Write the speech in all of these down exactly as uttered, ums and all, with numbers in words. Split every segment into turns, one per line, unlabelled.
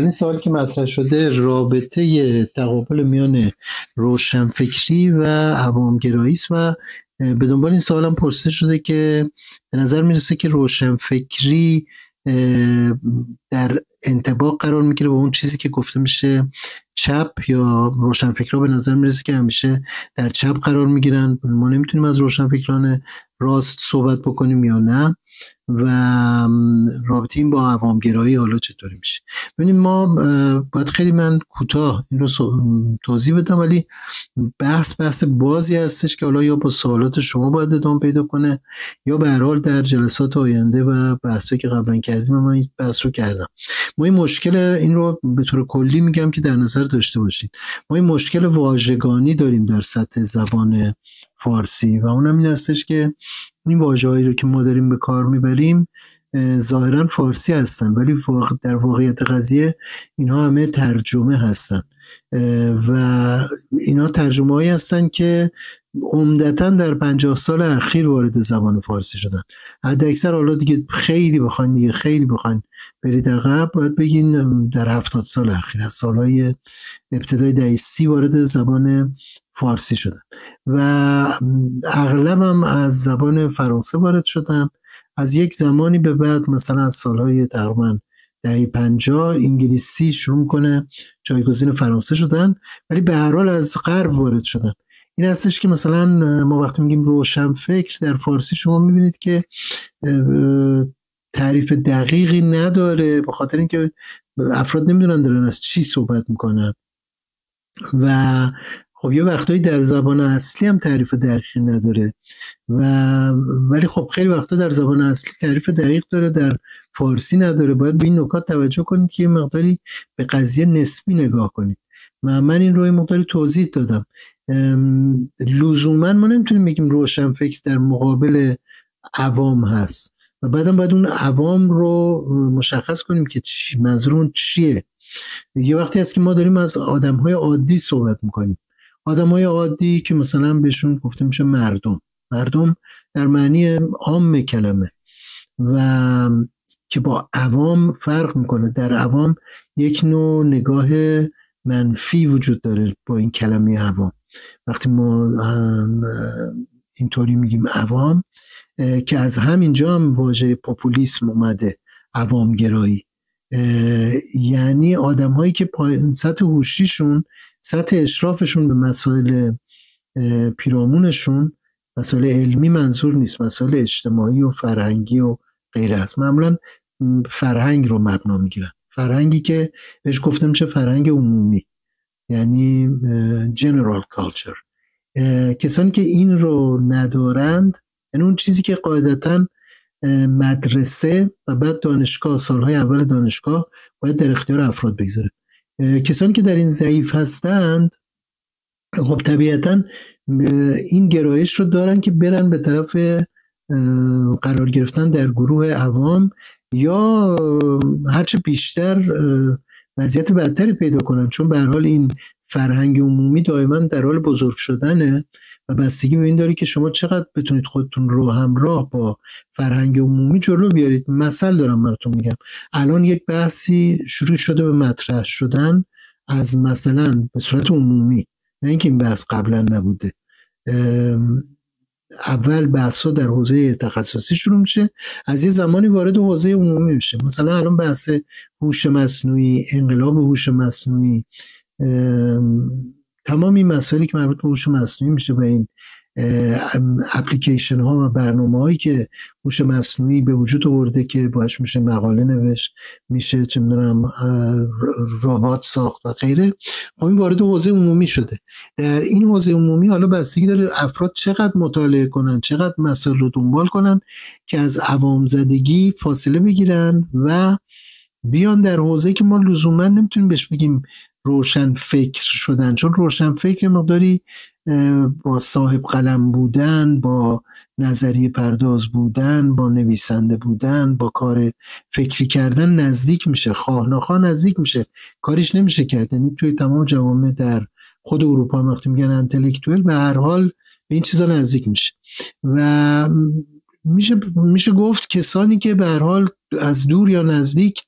این سوالی که مطرح شده رابطه تقابل میان روشنفکری و عوامگرایی است و به دنبال این سوال هم پرسیده شده که به نظر میرسه که روشنفکری در انطباق قرار میگیره با اون چیزی که گفته میشه چپ، یا روشنفکرها به نظر میرسه که همیشه در چپ قرار میگیرن. ما نمیتونیم از روشنفکران راست صحبت بکنیم یا نه، و رابطه این با عوامگرایی حالا چطوری میشه. ببینید ما باید خیلی من کوتاه این رو توضیح بدم، ولی بحث بحث بازی هستش که حالا یا با سوالات شما باید ادامه پیدا کنه یا به هر حال در جلسات آینده و بحثایی که قبلا کردیم من این بحث رو کردم. ما این مشکل، این رو به طور کلی میگم که در نظر داشته باشید، ما این مشکل واژگانی داریم در سطح زبان فارسی و اونم این هستش که این واژه‌هایی رو که ما داریم به کار میبریم ظاهرا فارسی هستن، ولی در واقعیت قضیه اینها همه ترجمه هستن و اینا ترجمه هایی هستن که عمدتاً در پنجاه سال اخیر وارد زبان فارسی شدن. حد اکثر حالا دیگه خیلی بخواین دیگه خیلی بخواین برید عقب باید بگین در هفتاد سال اخیر، از سالهای ابتدای دهه سی وارد زبان فارسی شدن و اغلب هم از زبان فرانسه وارد شدن. از یک زمانی به بعد مثلا از سالهای تقریبا دهه پنجاه انگلیسی شروع میکنه جایگزین فرانسه شدن، ولی به هر حال از غرب وارد شدن. این هستش که مثلا ما وقتی میگیم روشنفکر در فارسی شما میبینید که تعریف دقیقی نداره، به خاطر اینکه افراد نمیدونن دارن از چی صحبت میکنن و خب یه وقتایی در زبان اصلی هم تعریف دقیقی نداره و ولی خب خیلی وقتا در زبان اصلی تعریف دقیق داره، در فارسی نداره. باید به این نکات توجه کنید که یه مقداری به قضیه نسبی نگاه کنید و من این رو یه مقداری توضیح دادم. لزوما ما نمیتونیم بگیم روشنفکر در مقابل عوام هست و بعدم باید اون عوام رو مشخص کنیم که چی منظورمون چیه. یه وقتی هست که ما داریم از آدم‌های عادی صحبت میکنیم، آدم‌های عادی که مثلا بهشون گفته میشه مردم، مردم در معنی عام کلمه و که با عوام فرق میکنه. در عوام یک نوع نگاه منفی وجود داره با این کلمه عوام. وقتی ما اینطوری میگیم عوام، که از همینجا هم واژه پاپولیسم اومده، عوامگرایی، یعنی آدم هایی که سطح هوشیشون، سطح اشرافشون به مسائل پیرامونشون، مسائل علمی منظور نیست، مسائل اجتماعی و فرهنگی و غیره است. معمولا فرهنگ رو مبنا میگیرن، فرهنگی که بهش گفته میشه فرهنگ عمومی، یعنی general culture. کسانی که این رو ندارند، یعنی اون چیزی که قاعدتاً مدرسه و بعد دانشگاه، سالهای اول دانشگاه باید در اختیار افراد بگذاره. کسانی که در این ضعیف هستند خب طبیعتاً این گرایش رو دارن که برن به طرف قرار گرفتن در گروه عوام یا هرچه بیشتر وضعیت بدتری پیدا کنن، چون به هر حال این فرهنگ عمومی دائما در حال بزرگ شدنه و بستگی به این داره که شما چقدر بتونید خودتون رو همراه با فرهنگ عمومی جلو بیارید. مثل دارم براتون میگم، الان یک بحثی شروع شده به مطرح شدن از مثلا به صورت عمومی، نه اینکه این بحث قبلا نبوده. اول بحثا در حوزه تخصصی شروع میشه، از یه زمانی وارد حوزه عمومی میشه. مثلا الان بحث هوش مصنوعی، انقلاب هوش مصنوعی، تمام این مسائلی که مربوط به هوش مصنوعی میشه و این اپلیکیشن ها و برنامه هایی که هوش مصنوعی به وجود آورده که باهاش میشه مقاله نوشت، میشه چه میدونم ربات ساخت و غیره، این وارد حوزه عمومی شده. در این حوزه عمومی حالا بستگی داره افراد چقدر مطالعه کنن، چقدر مسائل رو دنبال کنن که از عوام زدگی فاصله بگیرن و بیان در حوزه‌ای که ما لزوما نمیتونیم بهش بگیم روشن فکر شدن، چون روشن فکر مقداری با صاحب قلم بودن، با نظریه پرداز بودن، با نویسنده بودن، با کار فکری کردن نزدیک میشه، خواه نخواه نزدیک میشه، کاریش نمیشه کرد. یعنی توی تمام جوامع در خود اروپا وقتی میگن انتלקتوال به هر حال به این چیزا نزدیک میشه و میشه میشه گفت کسانی که به هر حال از دور یا نزدیک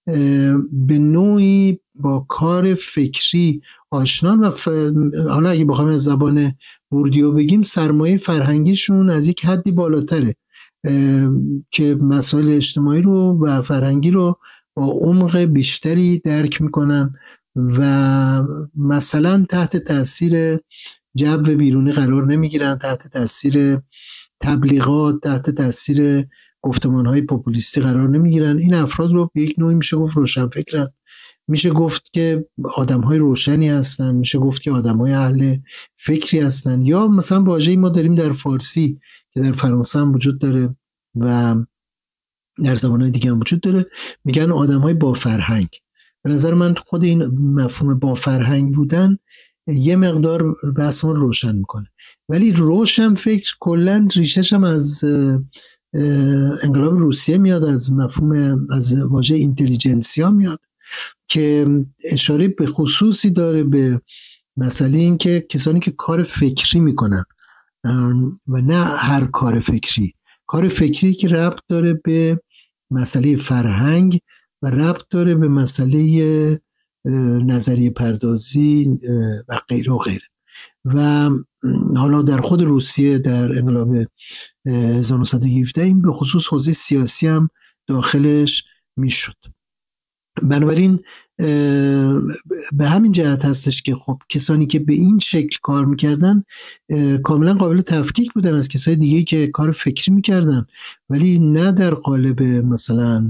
به نوعی با کار فکری آشنا و ف... حالا اگه بخوایم از زبان بوردیو بگیم سرمایه فرهنگیشون از یک حدی بالاتره که مسائل اجتماعی رو و فرهنگی رو با عمق بیشتری درک میکنن و مثلا تحت تاثیر جو بیرونی قرار نمیگیرن، تحت تاثیر تبلیغات، تحت تاثیر گفتمانهای پوپولیستی قرار نمیگیرن. این افراد رو به یک نوعی میشه گفت روشنفکرن، میشه گفت که آدمهای روشنی هستن، میشه گفت که آدمهای اهل فکری هستن. یا مثلا واژه‌ای ما داریم در فارسی که در فرانسه هم وجود داره و در زبانهای دیگه هم وجود داره، میگن آدمهای با فرهنگ. به نظر من خود این مفهوم با فرهنگ بودن یه مقدار بحثمون روشن میکنه. ولی روشن فکر کلا ریشش هم از انقلاب روسیه میاد، از مفهوم از واژه اینتلیجنسیا میاد که اشاره به خصوصی داره به مسئله این که کسانی که کار فکری میکنن و نه هر کار فکری، کار فکری که ربط داره به مسئله فرهنگ و ربط داره به مسئله نظریه پردازی و غیره و غیره. و حالا در خود روسیه در انقلاب هزار و نهصد و هفده این به خصوص حوزه سیاسی هم داخلش میشد. بنابراین به همین جهت هستش که خب کسانی که به این شکل کار میکردن کاملا قابل تفکیک بودن از کسای دیگه که کار فکری میکردن، ولی نه در قالب مثلا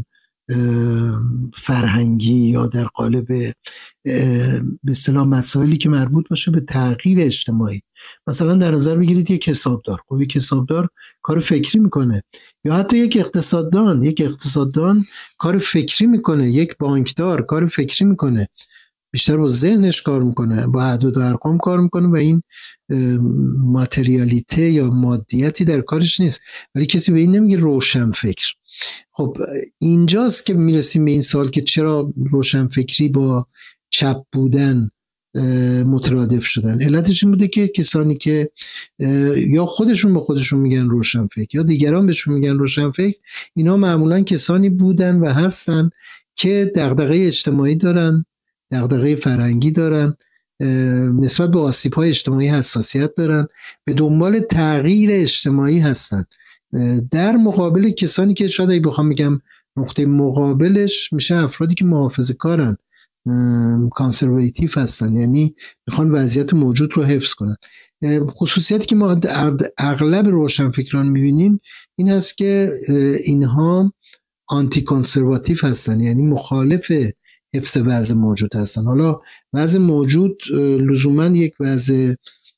فرهنگی یا در قالب به اصطلاح مسائلی که مربوط باشه به تغییر اجتماعی. مثلا در نظر بگیرید یک حسابدار، خب یک حسابدار کار فکری میکنه، یا حتی یک اقتصاددان یک اقتصاددان کار فکری میکنه، یک بانکدار کار فکری میکنه، بیشتر با ذهنش کار میکنه، با اعداد و ارقام کار میکنه و این ماتریالیته یا مادیتی در کارش نیست، ولی کسی به این نمیگه روشن فکر. خب اینجاست که میرسیم به این سوال که چرا روشن فکری با چپ بودن مترادف شدن. علتش این بوده که کسانی که یا خودشون به خودشون میگن روشن فکر یا دیگران بهشون میگن روشن فکر، اینا معمولا کسانی بودن و هستن که دغدغه اجتماعی دارن، دغدغه فرهنگی دارن، نسبت به آسیب‌های اجتماعی حساسیت دارن، به دنبال تغییر اجتماعی هستن، در مقابل کسانی که شاید اگه بخوام بگم نقطه مقابلش میشه افرادی که محافظه‌کارن، کانسرواتیو هستن، یعنی میخوان وضعیت موجود رو حفظ کنن. خصوصیتی که ما اغلب روشنفکران میبینیم این هست که اینها آنتی کانسرواتیو هستن، یعنی مخالف حفظ وضع موجود هستن. حالا وضع موجود لزوما یک وضع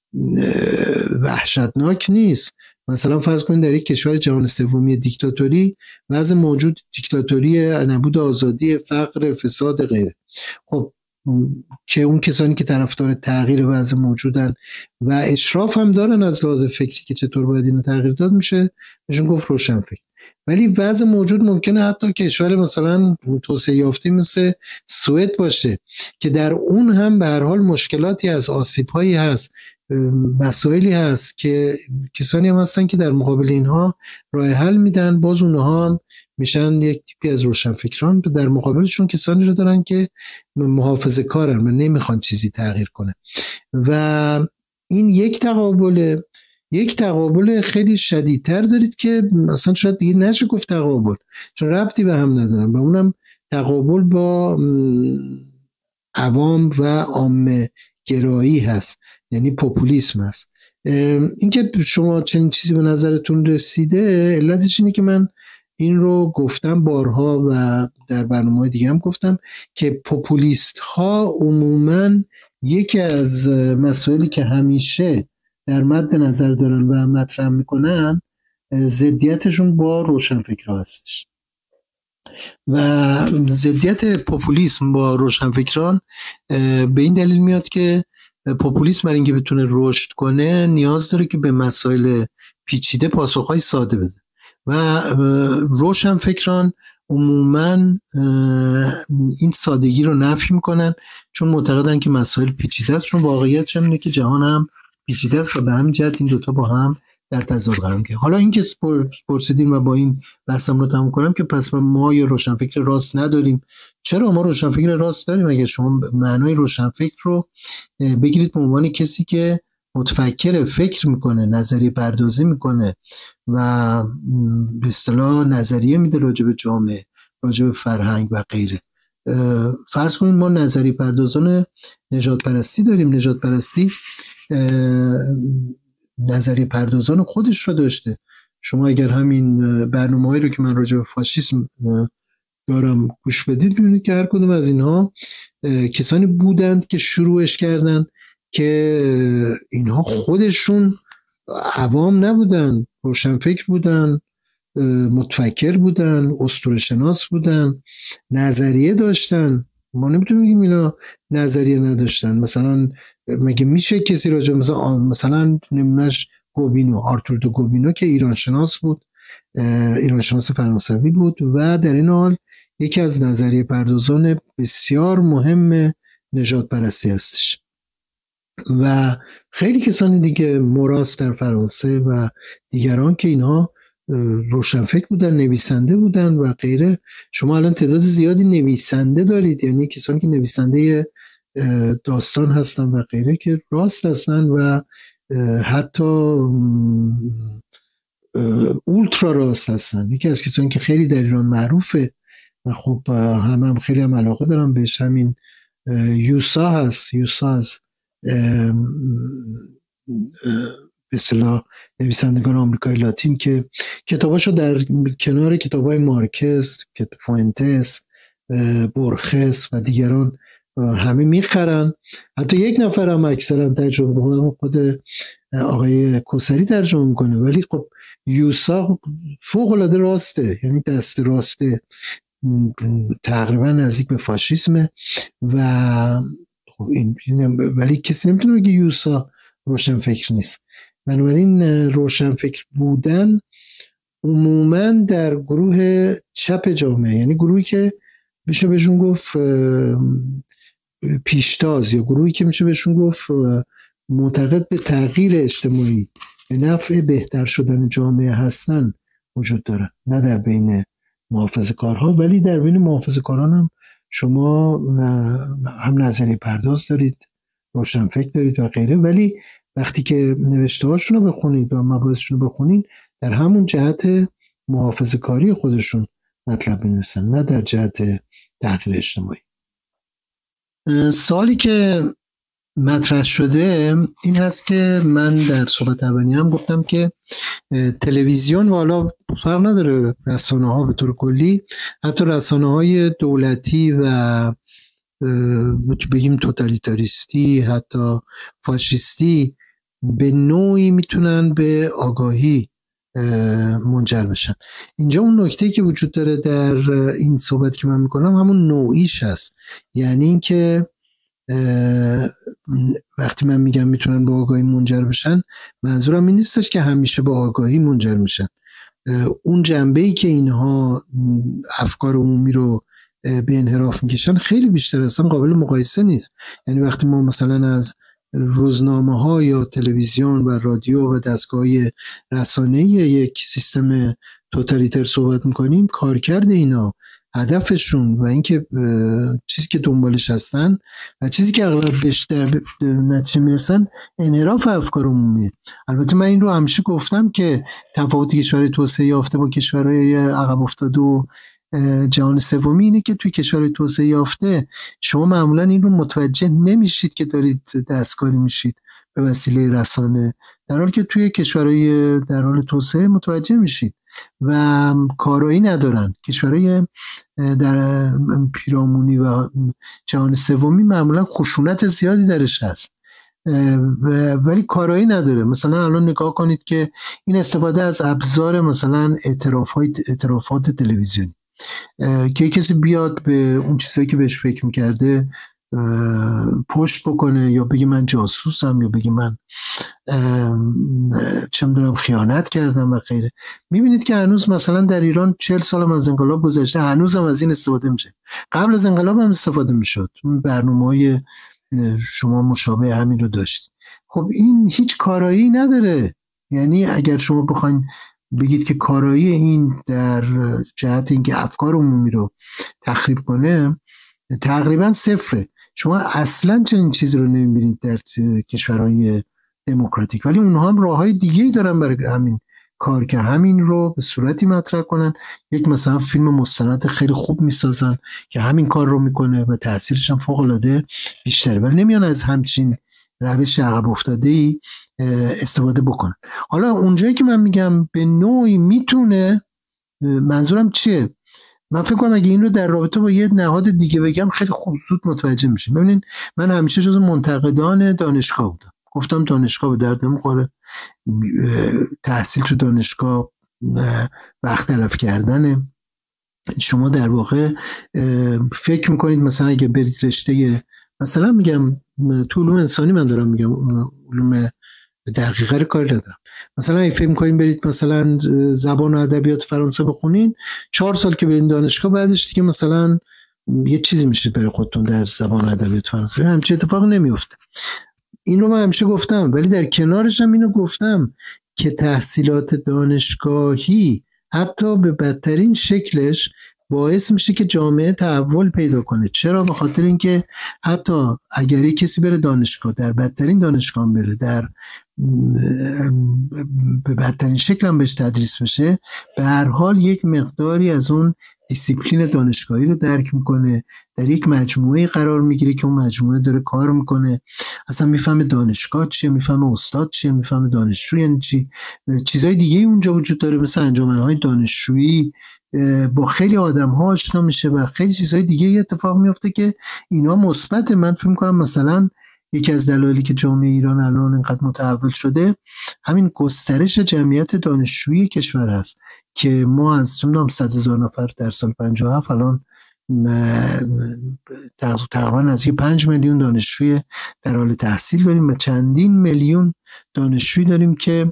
وحشتناک نیست. مثلا فرض کنید در یک کشور جهان سومی دیکتاتوری، وضع موجود دیکتاتوری، نبود آزادی، فقر، فساد غیره. خب که اون کسانی که طرفدار تغییر وضع موجودن و اشراف هم دارن از لحاظ فکری که چطور باید اینو تغییر داد، میشه بهشون گفت روشن فکر. ولی وضع موجود ممکنه حتی کشور مثلا توسعه یافته مثل سوئد باشه که در اون هم به هر حال مشکلاتی از آسیب‌هایی هست، مسائلی هست که کسانی هم هستن که در مقابل اینها راه حل میدن، باز اونها هم میشن یکی از روشنفکران. در مقابلشون کسانی رو دارن که محافظه کارن و نمیخوان چیزی تغییر کنه. و این یک تقابل یک تقابل خیلی شدیدتر دارید که مثلا شاید دیگه نشه گفت تقابل، چون ربطی به هم ندارن، و اونم تقابل با عوام و عامه گرایی هست، یعنی پوپولیسم هست. اینکه شما چنین چیزی به نظرتون رسیده، علتش اینه که من این رو گفتم بارها و در برنامه‌های دیگه هم گفتم که پوپولیست ها عموماً یکی از مسائلی که همیشه در مد نظر دارن و مطرح میکنن ضدیتشون با روشنفکرها هستش. و ضدیت پوپولیسم با روشنفکران به این دلیل میاد که پوپولیسم برای اینکه بتونه رشد کنه نیاز داره که به مسائل پیچیده پاسخهای ساده بده و روشنفکران عموماً این سادگی رو نفی میکنن، چون معتقدن که مسائل پیچیده است، چون واقعیت اینه که جهان هم پیچیده است و به همین جهت این دوتا با هم در تضاد قرار میگیره. حالا اینکه پرسیدیم و با این بحثم رو تموم کنم که پس ما یا روشنفکر راست نداریم، چرا ما روشنفکر راست داریم. اگر شما معنای روشنفکر رو بگیرید به عنوان کسی که متفکر، فکر میکنه، نظریه پردازی میکنه و به اصطلاح نظریه میده راجع به جامعه، راجع به فرهنگ و غیره. فرض کنید ما نظریه پردازان نژاد پرستی داریم. نژاد پرستی نظریه پردازان خودش رو داشته. شما اگر همین برنامه‌هایی رو که من راجع به فاشیسم دارم گوش بدید، می‌بینید که هر کدوم از اینها کسانی بودند که شروعش کردند که اینها خودشون عوام نبودن، روشنفکر بودن، متفکر بودن، اسطوره‌شناس بودن، نظریه داشتن. ما نمیتونیم بگیم اینا نظریه نداشتن. مثلا مگه میشه کسی راجع مثلا مثلا نمونهش گوبینو، آرتور دو گوبینو که ایران شناس بود، ایران شناس فرانسوی بود و در این حال یکی از نظریه پردازان بسیار مهم نژاد پرستی هستش. و خیلی کسانی دیگه، موراس در فرانسه و دیگران که اینها روشنفکر بودن، نویسنده بودن و غیره. شما الان تعداد زیادی نویسنده دارید، یعنی کسانی که نویسنده داستان هستن و غیره که راست هستن و حتی اولترا راست هستن. یکی از کسانی که خیلی در ایران معروفه و خب هم هم خیلی هم علاقه دارم بهش، همین یوسا هست. یوسا از به اصطلاح نویسندگان آمریکای لاتین که کتاباشو در کنار کتابای مارکز، فوئنتس، بورخس و دیگران همه میخرن. حتی یک نفر هم اکثرا ترجمه میکنه، خود آقای کوسری ترجمه میکنه. ولی خب یوسا فوق العاده راسته، یعنی دست راسته، تقریبا نزدیک به فاشیسمه و این ولی کسی نمیتونه بگه یوسا روشنفکر نیست. بنابراین روشنفکر بودن عموما در گروه چپ جامعه، یعنی گروهی که میشه بهشون گفت پیشتاز، یا گروهی که میشه بهشون گفت معتقد به تغییر اجتماعی، به نفع بهتر شدن جامعه هستن وجود داره. نه در بین محافظه‌کارها، ولی در بین محافظه‌کاران هم شما هم نظریه پرداز دارید، روشنفکر دارید و غیره. ولی وقتی که نوشته هاشون رو بخونید و مباحثشون رو بخونید، در همون جهت محافظه‌کاری خودشون مطلب می‌نویسن، نه در جهت تغییر اجتماعی. سوالی که مطرح شده این هست که من در صحبت اولی هم گفتم که تلویزیون و حالا فرق نداره، رسانه ها به طور کلی، حتی رسانه های دولتی و بگیم توتالیتاریستی، حتی فاشیستی، به نوعی میتونن به آگاهی منجر بشن. اینجا اون نکته که وجود داره در این صحبت که من میکنم همون نوعیش هست. یعنی این که وقتی من میگم میتونن به آگاهی منجر بشن، منظورم این نیستش که همیشه به آگاهی منجر میشن. اون جنبه‌ای که اینها افکار عمومی رو به انحراف میکشن خیلی بیشتر، اصلا قابل مقایسه نیست. یعنی وقتی ما مثلا از روزنامه‌ها یا تلویزیون و رادیو و دستگاه‌های رسانه‌ای یک سیستم توتالیتر صحبت میکنیم، کارکرد اینا، هدفشون و اینکه چیزی که دنبالش هستن و چیزی که اغلب بهش در نتیجه میرسن انحراف افکار عمومی. البته من این رو همیشه گفتم که تفاوت کشورهای توسعه یافته با کشورهای عقب افتاده و جهان سومی اینه که توی کشورهای توسعه یافته شما معمولا این رو متوجه نمیشید که دارید دستکاری میشید به وسیله رسانه، در حالی که توی کشورهای در حال توسعه متوجه میشید و کارایی ندارن. کشورهای در پیرامونی و جهان سومی معمولا خشونت زیادی درش هست ولی کارایی نداره. مثلا الان نگاه کنید که این استفاده از ابزار مثلا اعترافات اعترافات تلویزیونی که کسی بیاد به اون چیزایی که بهش فکر میکرده پشت بکنه، یا بگی من جاسوسم، یا بگی من چه میدونم خیانت کردم و غیره. میبینید که هنوز مثلا در ایران چهل سال هم از انقلاب گذشته، هنوز هم از این استفاده میشه. قبل از انقلاب هم استفاده میشد. برنامه‌های شما مشابه همین رو داشتید. خب این هیچ کارایی نداره. یعنی اگر شما بخواین بگید که کارایی این در جهت اینکه افکار عمومی رو تخریب کنه تقریبا صفره. شما اصلا چنین چیزی رو نمیبینید در کشورهای دموکراتیک، ولی اونها هم راههای دیگه‌ای دارن برای همین کار که همین رو به صورتی مطرح کنن. یک مثلا فیلم مستند خیلی خوب میسازن که همین کار رو میکنه و تاثیرش هم فوق‌العاده بیشتره، ولی نمیان از همچین روش عقب افتاده‌ای استفاده بکنن. حالا اونجایی که من میگم به نوعی میتونه، منظورم چیه؟ من فکر کنم اگه این رو در رابطه با یه نهاد دیگه بگم خیلی خوب زود متوجه میشیم. ببینید من همیشه جزو منتقدان دانشگاه بودم، گفتم دانشگاه به درد نمیخوره، تحصیل تو دانشگاه وقت تلف کردنه. شما در واقع فکر میکنید مثلا اگه برید رشته، مثلا میگم تو علوم انسانی من دارم میگم، علوم دقیقه کاری ندارم، مثلا اگه فکر میکنید برید مثلا زبان و ادبیات فرانسه بخونین، چهار سال که برید دانشگاه بعدش دیگه مثلا یه چیزی میشه برای خودتون در زبان و ادبیات فرانسه، همچین اتفاق نمیفته. این رو من همیشه گفتم، ولی در کنارش هم اینو گفتم که تحصیلات دانشگاهی حتی به بدترین شکلش باعث میشه که جامعه تحول پیدا کنه. چرا؟ به خاطر اینکه حتی اگر یک کسی بره دانشگاه، در بدترین دانشگاه بره، در به بدترین شکل هم بهش تدریس بشه، به هر حال یک مقداری از اون دیسیپلین دانشگاهی رو درک میکنه، در یک مجموعه قرار میگیره که اون مجموعه داره کار میکنه، اصلا میفهمه دانشگاه چیه، میفهمه استاد چیه، میفهمه دانشجو یعنی چی. چیزای دیگه اونجا وجود داره، مثل انجمنهای دانشجویی، با خیلی آدم ها آشنا میشه و خیلی چیزهای دیگه اتفاق میفته که اینا مثبته. من فکر میکنم مثلا یکی از دلایلی که جامعه ایران الان اینقدر متحول شده همین گسترش جمعیت دانشجویی کشور هست که ما از چندان صد هزار نفر در سال پنجاه و هفت الان تقریبا از یه پنج میلیون دانشجوی در حال تحصیل داریم و چندین میلیون دانشجوی داریم که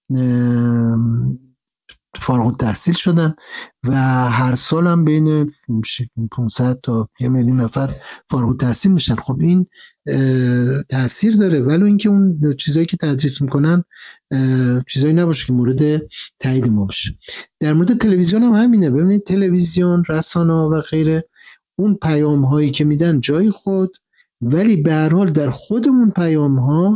فارغ التحصیل شدن و هر سال هم بین پانصد تا یه میلیون نفر فارغ التحصیل میشن. خب این تاثیر داره، ولی اینکه اون چیزایی که تدریس میکنن چیزایی نباشه که مورد تایید ما باشه. در مورد تلویزیون هم همینه. ببینید تلویزیون، رسانه و غیره، اون پیام هایی که میدن جای خود، ولی به هر حال در خود اون پیام ها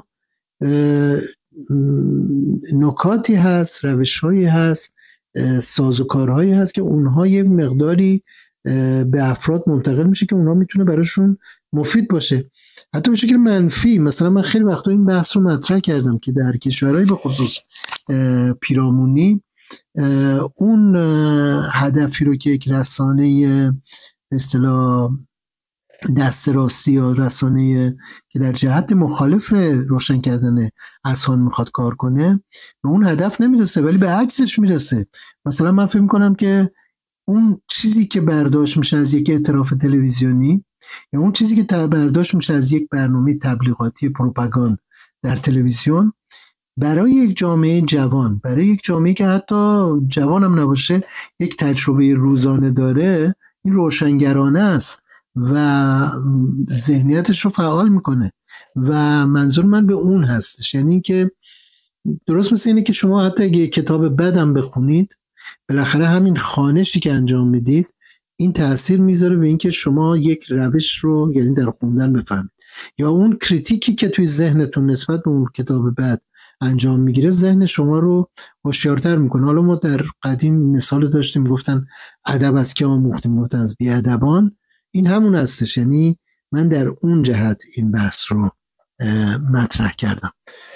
نکاتی هست، روش هایی هست، سازوکارهایی هست که اونها یه مقداری به افراد منتقل میشه که اونها میتونه براشون مفید باشه، حتی به شکل منفی. مثلا من خیلی وقتا این بحث رو مطرح کردم که در کشورهای به خصوص پیرامونی اون هدفی رو که یک رسانه به اصطلاح دست راستی یا رسانه که در جهت مخالف روشن کردن اذهان میخواد کار کنه به اون هدف نمیرسه، ولی به عکسش میرسه. مثلا من فکر میکنم که اون چیزی که برداشت میشه از یک اعتراف تلویزیونی یا اون چیزی که برداشت میشه از یک برنامه تبلیغاتی پروپاگاند در تلویزیون، برای یک جامعه جوان، برای یک جامعه که حتی جوان هم نباشه، یک تجربه روزانه داره، این روشنگرانه است و ذهنیتش رو فعال میکنه و منظور من به اون هستش. یعنی که درست مثل اینه که شما حتی اگه کتاب بدم بخونید، بالاخره همین خوانشی که انجام میدید این تأثیر میذاره به اینکه شما یک روش رو یعنی در خوندن بفهمید، یا اون کریتیکی که توی ذهنتون نسبت به اون کتاب بد انجام میگیره ذهن شما رو هوشیارتر میکنه. حالا ما در قدیم مثال داشتیم، گفتن ادب از که آموختیم، گفتن از بی‌ادبان. این همون هستش. یعنی من در اون جهت این بحث رو مطرح کردم،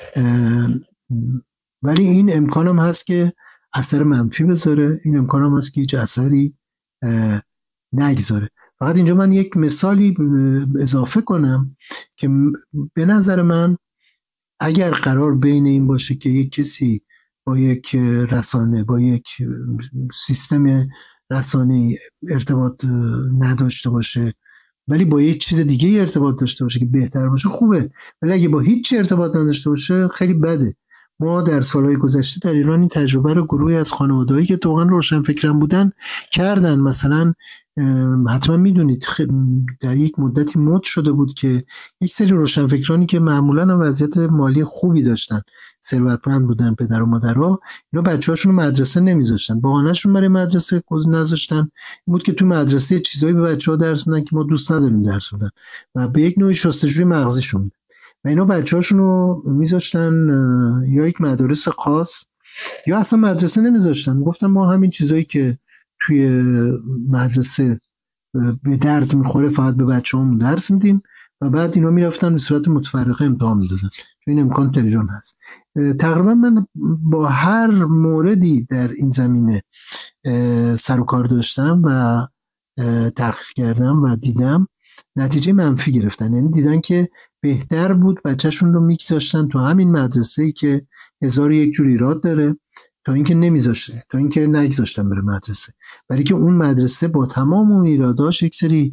ولی این امکانم هست که اثر منفی بذاره، این امکانم هست که هیچ اثری نگذاره. فقط اینجا من یک مثالی اضافه کنم که به نظر من اگر قرار بین این باشه که یک کسی با یک رسانه، با یک سیستم رسانه ارتباط نداشته باشه ولی با یک چیز دیگه ارتباط داشته باشه که بهتر باشه، خوبه. ولی اگه با هیچ ارتباط نداشته باشه خیلی بده. ما در سالهای گذشته در ایران این تجربه رو گروهی از خانواده‌ای که واقعا روشنفکران بودن کردن. مثلا حتما میدونید در یک مدتی مد شده بود که یک سری روشنفکرانی که معمولا وضعیت مالی خوبی داشتن، ثروتمند بودن، پدر و مادرها، اینا بچه‌هاشون رو مدرسه نمیذاشتن. بهانه‌شون برای مدرسه نذاشتن این بود که تو مدرسه چیزایی به بچه‌ها درس میدن که ما دوست نداریم درس بدن و به یک نوعی شستشوی مغزیشون، و اینا بچه‌هاشون رو میذاشتن یا یک مدارس خاص یا اصلا مدرسه نمیذاشتن. گفتن ما همین چیزایی که توی مدرسه به درد میخوره فقط به بچه‌هامون درس میدیم و بعد اینا میرفتن به صورت متفرقه امتحان میدادن، چون این امکان در ایران هست. تقریبا من با هر موردی در این زمینه سر و کار داشتم و تحقیق کردم و دیدم نتیجه منفی گرفتن. یعنی دیدن که بهتر بود بچه‌شون رو میگذاشتن تو همین مدرسه‌ای که هزار یک جور ایراد داره تا اینکه نمیذاشتن تا اینکه نگذاشتن بره مدرسه، برای که اون مدرسه با تمام اون ایراداش یک سری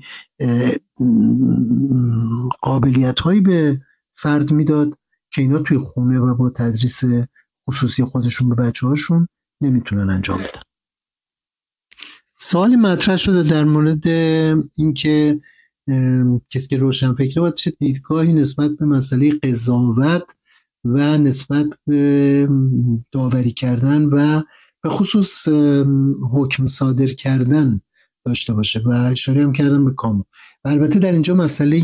قابلیت‌هایی به فرد میداد که اینا توی خونه و با تدریس خصوصی خودشون به بچه‌هاشون نمیتونن انجام بدن. سوالی مطرح شده در مورد اینکه کسی که روشنفکره باید چه دیدگاهی نسبت به مسئله قضاوت و نسبت به داوری کردن و به خصوص حکم صادر کردن داشته باشه و اشاره هم کردم به کامو. و البته در اینجا مسئله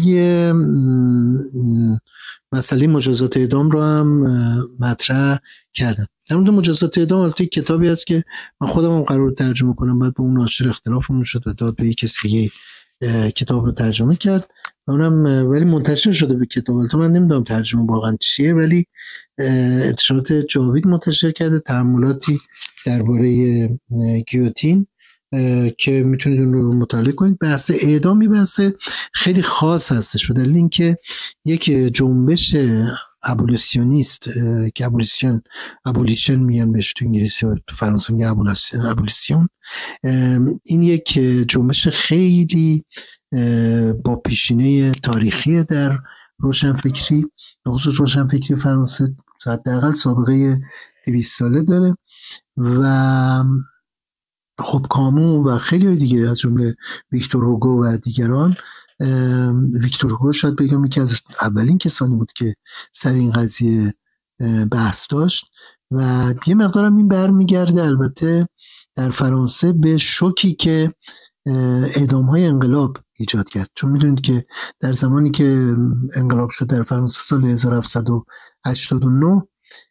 مسئله مجازات اعدام رو هم مطرح کردم. در مورد مجازات اعدام البته کتابی هست که من خودم هم قرار ترجمه کنم، بعد به اون ناشر اختلافمون شد و داد به یک کسی دیگه کتاب رو ترجمه کرد و اونم ولی منتشر شده به کتاب. البته من نمیدونم ترجمه واقعا چیه، ولی انتشارات جاوید منتشر کرده تأملاتی درباره گیوتین که میتونید اون رو مطالعه کنید. بحث اعدامی بحث خیلی خاص هستش به دلیل اینکه یک جنبش ابولیسیونیست که ابولیسیون ابولیشن میگن بهش تو انگلیسی و تو فرانسه میگن ابولیسیون، این یک جنبش خیلی با پیشینه تاریخی در روشنفکری، به خصوص روشنفکری فرانسه حداقل سابقه دویست ساله داره و خب کامو و خیلی دیگه از جمله ویکتور هوگو و دیگران. ویکتور هوگو شاید بگم یکی از اولین کسانی بود که سر این قضیه بحث داشت و یه مقدارم این برمیگرده البته در فرانسه به شوکی که اعدام‌های انقلاب ایجاد کرد. چون میدونید که در زمانی که انقلاب شد در فرانسه سال هزار و هفتصد و هشتاد و نه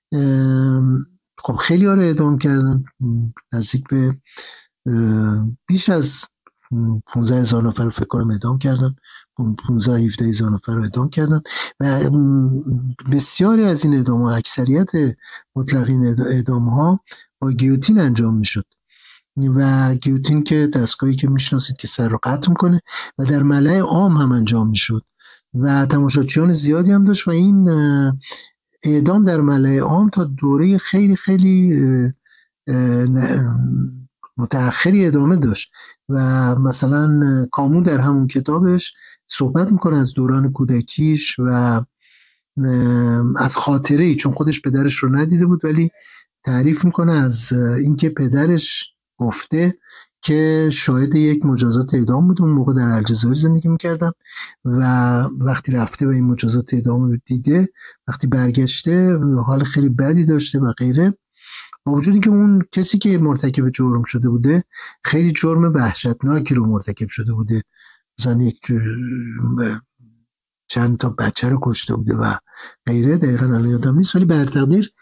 خب خیلی ها رو اعدام کردن، نزدیک به بیش از پانزده هزار نفر فکر کنم اعدام کردن، پانزده هفده هزار نفر رو اعدام کردن و بسیاری از این اعدام ها، اکثریت مطلق این اعدام ها با گیوتین انجام میشد و گیوتین که دستگاهی که میشناسید که سر رو قطع میکنه و در ملأ عام هم انجام میشد و تماشاچیان زیادی هم داشت و این اعدام در ملأ عام تا دوره خیلی خیلی متأخری ادامه داشت و مثلا کامو در همون کتابش صحبت میکنه از دوران کودکیش و از خاطره ای، چون خودش پدرش رو ندیده بود ولی تعریف میکنه از اینکه پدرش گفته که شاهد یک مجازات اعدام بود. اون موقع در الجزایر زندگی میکردم و وقتی رفته و این مجازات اعدام رو دیده، وقتی برگشته حال خیلی بدی داشته و غیره، با وجود اینکه اون کسی که مرتکب جرم شده بوده خیلی جرم وحشتناکی رو مرتکب شده بوده، مثلا یک چند تا بچه رو کشته بوده و غیره، دقیقا الان یادم نیست، ولی بر تقدیر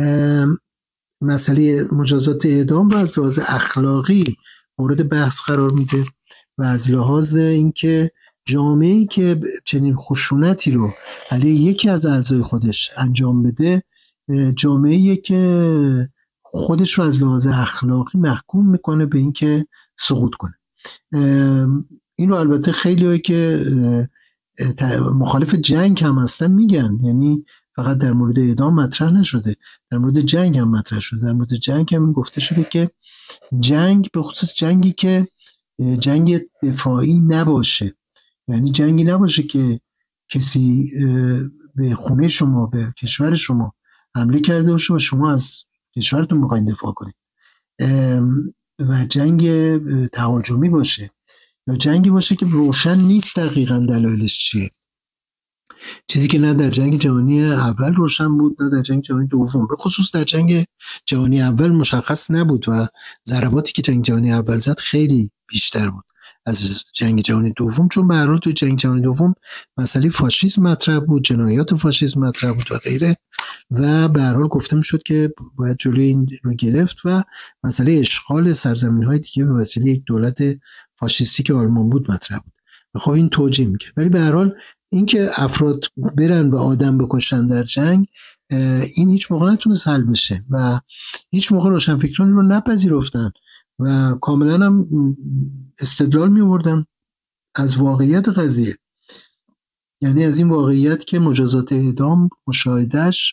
مسئله مجازات اعدام رو از لحاظ اخلاقی مورد بحث قرار میده و از لحاظ اینکه جامعه‌ای که چنین خشونتی رو علیه یکی از اعضای خودش انجام بده، جامعه‌ای که خودش رو از لحاظ اخلاقی محکوم میکنه به اینکه سقوط کنه. این رو البته خیلی‌هایی که مخالف جنگ هم هستن میگن، یعنی فقط در مورد اعدام مطرح نشده، در مورد جنگ هم مطرح شده. در مورد جنگ هم گفته شده که جنگ به خصوص جنگی که جنگ دفاعی نباشه، یعنی جنگی نباشه که کسی به خونه شما، به کشور شما حمله کرده باشه و شما از کشورتون میخواین دفاع کنید، و جنگ تهاجمی باشه یا جنگی باشه که روشن نیست دقیقاً دلایلش چیه، چیزی که نه در جنگ جهانی اول روشن بود نه در جنگ جهانی دوم. به خصوص در جنگ جهانی اول مشخص نبود و ضرباتی که جنگ جهانی اول زد خیلی بیشتر بود از جنگ جهانی دوم، چون به هر حال تو جنگ جهانی دوم مسئله فاشیسم مطرح بود، جنایات فاشیسم مطرح بود و غیره، و به هر حال گفته میشد که باید جلوی این رو گرفت و مسئله اشغال سرزمین‌های دیگه به وسیله یک دولت فاشیستی که آلمان بود مطرح بود. خب این توجیه میکنه، ولی به هر حال اینکه افراد برن و آدم بکشن در جنگ، این هیچ موقع نتونست حل بشه و هیچ موقع روشنفکران رو نپذیرفتن و کاملا هم استدلال می آوردن از واقعیت قضیه، یعنی از این واقعیت که مجازات اعدام مشاهدهش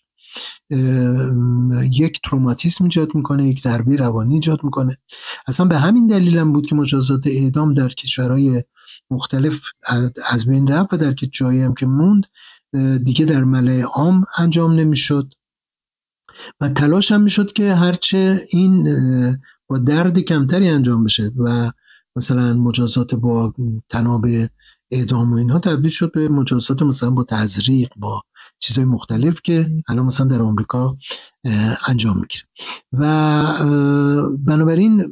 یک تروماتیسم ایجاد میکنه، یک ضربه روانی ایجاد میکنه. اصلا به همین دلیل هم بود که مجازات اعدام در کشورهای مختلف از بین رفت و در که جایی هم که موند دیگه در ملأ عام انجام نمیشد و تلاش هم میشد که هرچه این با درد کمتری انجام بشه و مثلا مجازات با تناب اعدام و اینها تبدیل شد به مجازات مثلا با تزریق، با چیزهای مختلف که الان مثلا در آمریکا انجام میگیره. و بنابراین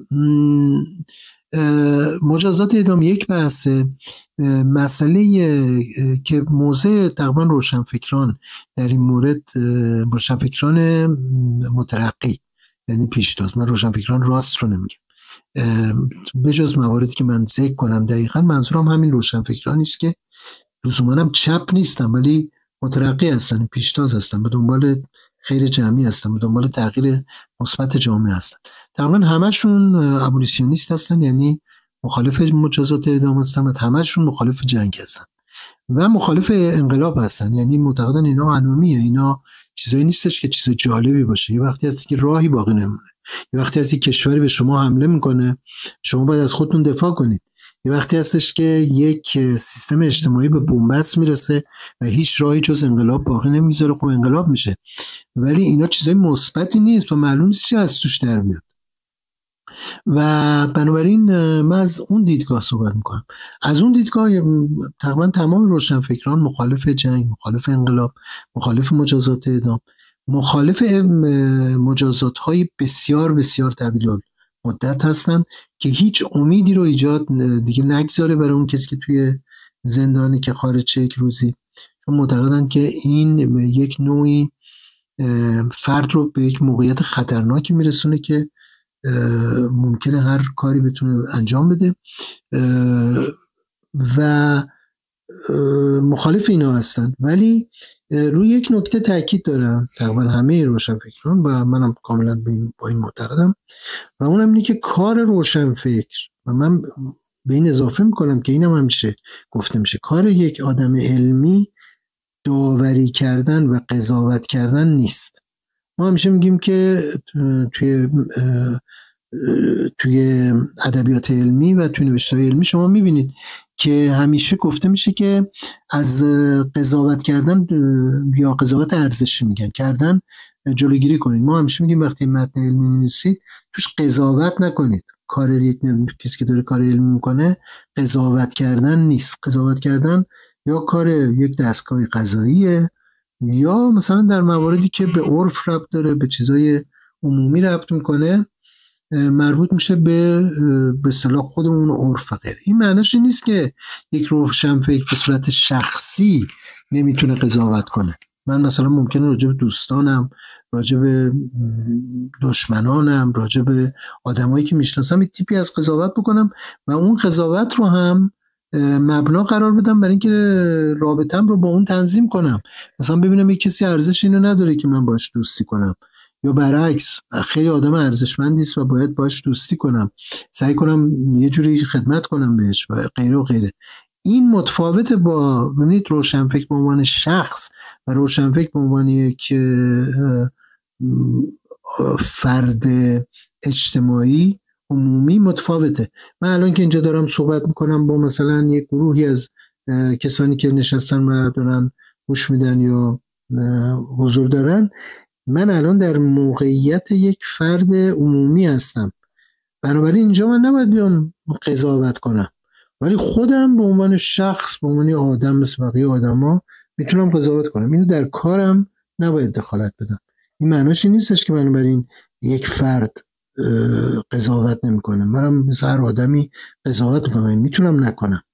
مجازات اعدام یک بحثه. مسئله که موضع تقریبا روشنفکران در این مورد، روشنفکران مترقی یعنی پیشتاز، من روشنفکران راست رو نمیگم، به جز مواردی که من ذکر کنم دقیقاً منظورم همین روشنفکرانی است که لزوما هم چپ نیستن ولی مترقی هستن، پیشتاز هستن، به دنبال خیر جمعی هستن، به دنبال تغییر مثبت جامعه هستن. تقریبا همشون ابولیسیونیست هستن، یعنی مخالف مجازات اعدام هستن و همشون مخالف جنگ هستن و مخالف انقلاب هستن، یعنی معتقدن اینا انومیه، اینا چیزایی نیستش که چیز جالبی باشه. یه وقتی هست که راهی باقی نمونه، یه وقتی هست که کشوری به شما حمله میکنه شما باید از خودتون دفاع کنید، یه وقتی هستش که یک سیستم اجتماعی به بنبست میرسه و هیچ راهی جز انقلاب باقی نمیذاره، خب انقلاب میشه. ولی اینا چیزای مثبتی نیست و معلوم نیست چی از توش در میاد. و بنابراین من از اون دیدگاه صحبت میکنم. از اون دیدگاه تقریبا تمام روشنفکران مخالف جنگ، مخالف انقلاب، مخالف مجازات اعدام، مخالف مجازات های بسیار بسیار طویل مدت هستن که هیچ امیدی رو ایجاد دیگه نگذاره برای اون کسی که توی زندانی که خارج یک روزی، چون معتقدن که این یک نوعی فرد رو به یک موقعیت خطرناکی میرسونه که ممکنه هر کاری بتونه انجام بده و مخالف اینا هستن. ولی روی یک نکته تاکید دارن تقریبا همه روشنفکران و منم کاملا با این معتقدم و اونم اینه که کار روشنفکر، و من به این اضافه میکنم که اینم همیشه گفته میشه، کار یک آدم علمی داوری کردن و قضاوت کردن نیست. ما همیشه میگیم که توی توی ادبیات علمی و توی نوشته‌های علمی شما میبینید که همیشه گفته میشه که از قضاوت کردن یا قضاوت ارزشی میگن کردن جلوگیری کنید. ما همیشه میگیم وقتی متن علمی می‌نویسید توش قضاوت نکنید. کار یک کسی که داره کار علمی میکنه قضاوت کردن نیست. قضاوت کردن یا کار یک دستگاه قضاییه یا مثلا در مواردی که به عرف ربط داره، به چیزای عمومی ربط میکنه، مربوط میشه به به اصطلاح خودمون عرف و غیره. این معنیش نیست که یک روشنفکر به صورت شخصی نمیتونه قضاوت کنه. من مثلا ممکنه راجع به دوستانم، راجع به دشمنانم، راجع به آدمایی که میشناسم یک تیپی از قضاوت بکنم و اون قضاوت رو هم مبنا قرار بدم برای اینکه رابطم رو با اون تنظیم کنم. مثلا ببینم یک کسی ارزش اینو نداره که من باش دوستی کنم، یا برعکس خیلی آدم ارزشمندی است و باید باش دوستی کنم، سعی کنم یه جوری خدمت کنم بهش و غیره و غیره. این متفاوت با ببینید روشنفکر به عنوان شخص و روشنفکر به عنوان یک فرد اجتماعی عمومی متفاوته. من الان که اینجا دارم صحبت میکنم با مثلا یک گروهی از کسانی که نشستن و دارن گوش میدن یا حضور دارن، من الان در موقعیت یک فرد عمومی هستم، بنابراین اینجا من نباید بیام قضاوت کنم. ولی خودم به عنوان شخص، به عنوان آدم مثل بقیه آدما میتونم قضاوت کنم. اینو در کارم نباید دخالت بدم. این معناش این نیستش که من بر این یک فرد قضاوت نمیکنم. منم مثل هر آدمی قضاوت میکنم، میتونم نکنم،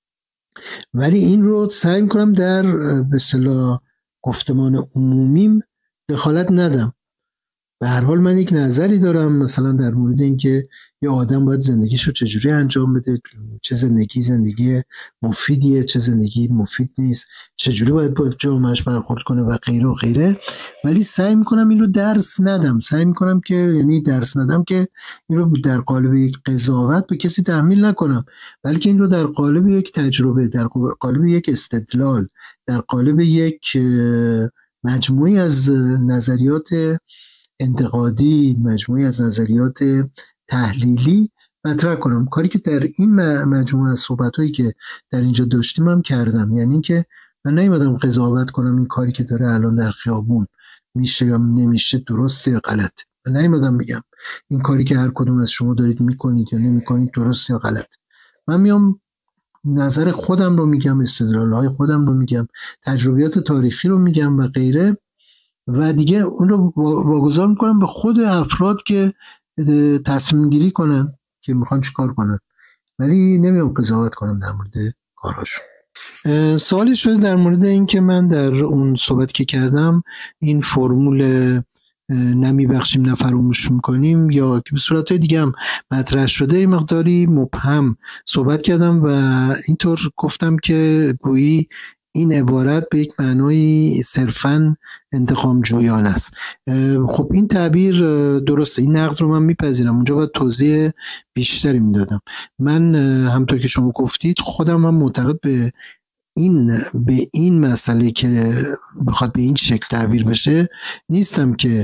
ولی این رو سعی میکنم در به اصطلاح گفتمان عمومیم دخالت ندم. به هر حال من یک نظری دارم مثلا در مورد اینکه یه آدم باید زندگیشو چجوری انجام بده، چه زندگی زندگی مفیدیه، چه زندگی مفید نیست، چجوری باید با جامعهش برخورد کنه و غیره و غیره. ولی سعی میکنم این رو درس ندم، سعی میکنم که یعنی درس ندم که این رو در قالب یک قضاوت به کسی تحمیل نکنم، بلکه این رو در قالب یک تجربه، در قالب یک استدلال، در قالب یک مجموعی از نظریات انتقادی، مجموعی از نظریات تحلیلی مطرح کنم. کاری که در این مجموعه از صحبت‌هایی که در اینجا داشتیم هم کردم. یعنی اینکه من نیومدم قضاوت کنم این کاری که داره الان در خیابون میشه یا نمیشه درسته یا غلطه. من نیومدم بگم این کاری که هر کدوم از شما دارید میکنید یا نمیکنید درسته یا غلطه. من میام نظر خودم رو میگم، استدلال‌های خودم رو میگم، تجربیات تاریخی رو میگم و غیره، و دیگه اون رو واگذار میکنم به خود افراد که تصمیم گیری کنن که میخوان چی کار کنن، ولی نمیام قضاوت کنم در مورد کارهاشون. سوالی شده در مورد این که من در اون صحبت که کردم این فرمول نمیبخشیم نه فراموش میکنیم یا که به صورتهای دیگه هم مطرح شده این مقداری مبهم صحبت کردم و اینطور گفتم که گویی این عبارت به یک معنای صرفاً انتقام جویانه است. خب این تعبیر درسته، این نقد رو من میپذیرم، اونجا باید توضیح بیشتری میدادم. من همطور که شما گفتید خودم هم معتقد به این به این مسئله که بخواد به این شکل تعبیر بشه نیستم که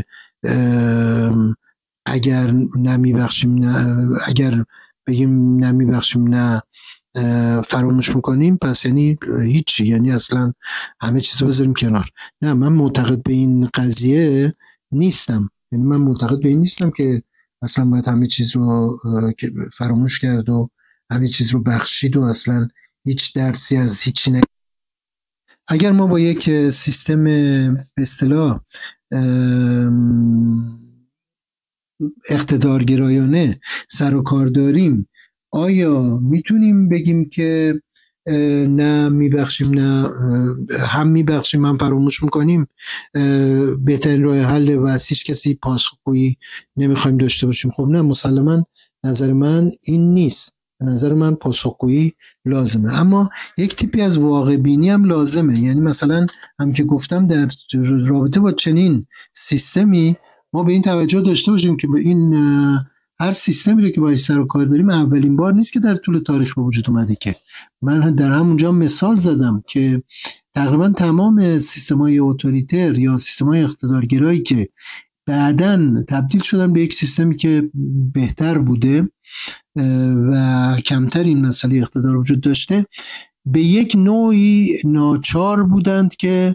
اگر نمیبخشیم نه اگر بگیم نمیبخشیم نه فراموش میکنیم پس یعنی هیچی، یعنی اصلا همه چیز رو بذاریم کنار. نه، من معتقد به این قضیه نیستم. یعنی من معتقد به این نیستم که اصلا باید همه چیز رو فراموش کرد و همه چیز رو بخشید و اصلا هیچ درسی از هیچی نه. اگر ما با یک سیستم به اصطلاح اقتدارگرایانه سر و کار داریم، آیا میتونیم بگیم که نه میبخشیم نه هم میبخشیم هم فراموش میکنیم بهترین راه حل و از هیچ کسی پاسخگویی نمیخوایم داشته باشیم؟ خب نه، مسلماً نظر من این نیست. نظر من پاسخگویی لازمه، اما یک تیپی از واقع بینی هم لازمه. یعنی مثلا هم که گفتم در رابطه با چنین سیستمی ما به این توجه داشته باشیم که به این هر سیستمی رو که باهاش سر و کار داریم اولین بار نیست که در طول تاریخ به وجود اومده. که من در همونجا مثال زدم که تقریبا تمام سیستم‌های اتوریتر یا سیستم‌های اقتدارگرایی که بعداً تبدیل شدن به یک سیستمی که بهتر بوده و کمتر این مسئله اقتدار وجود داشته، به یک نوعی ناچار بودند که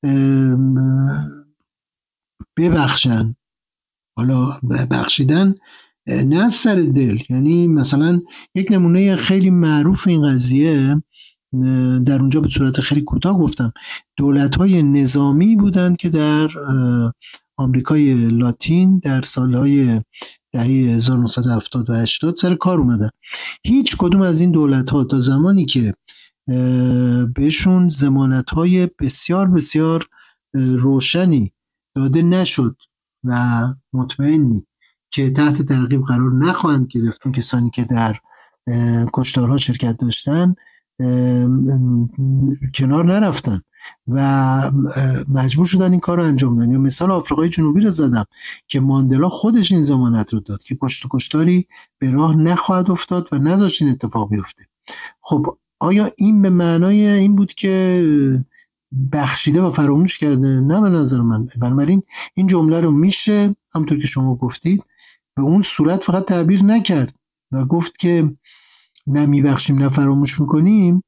ببخشن. حالا بخشیدن نه از سر دل. یعنی مثلا یک نمونه خیلی معروف این قضیه در اونجا به صورت خیلی کوتاه گفتم، دولت‌های نظامی بودند که در آمریکای لاتین در سالهای دهه هزار و نهصد و هفتاد و هشتاد سر کار اومدن. هیچ کدوم از این دولت‌ها تا زمانی که بهشون ضمانت‌های بسیار بسیار روشنی داده نشد و مطمئنی که تحت تعقیب قرار نخواهند گرفت اون کسانی که در کشتارها شرکت داشتن، کنار نرفتن و مجبور شدن این کار رو انجام بدن. یا مثال آفریقای جنوبی رو زدم که ماندلا خودش این ضمانت رو داد که کشت و کشتاری به راه نخواهد افتاد و نذاشت این اتفاق بیفته. خب آیا این به معنای این بود که بخشیده و فراموش کرده؟ نه، به نظر من. بنابراین این جمله رو میشه همونطور که شما گفتید به اون صورت فقط تعبیر نکرد و گفت که نه میبخشیم نه فراموش میکنیم.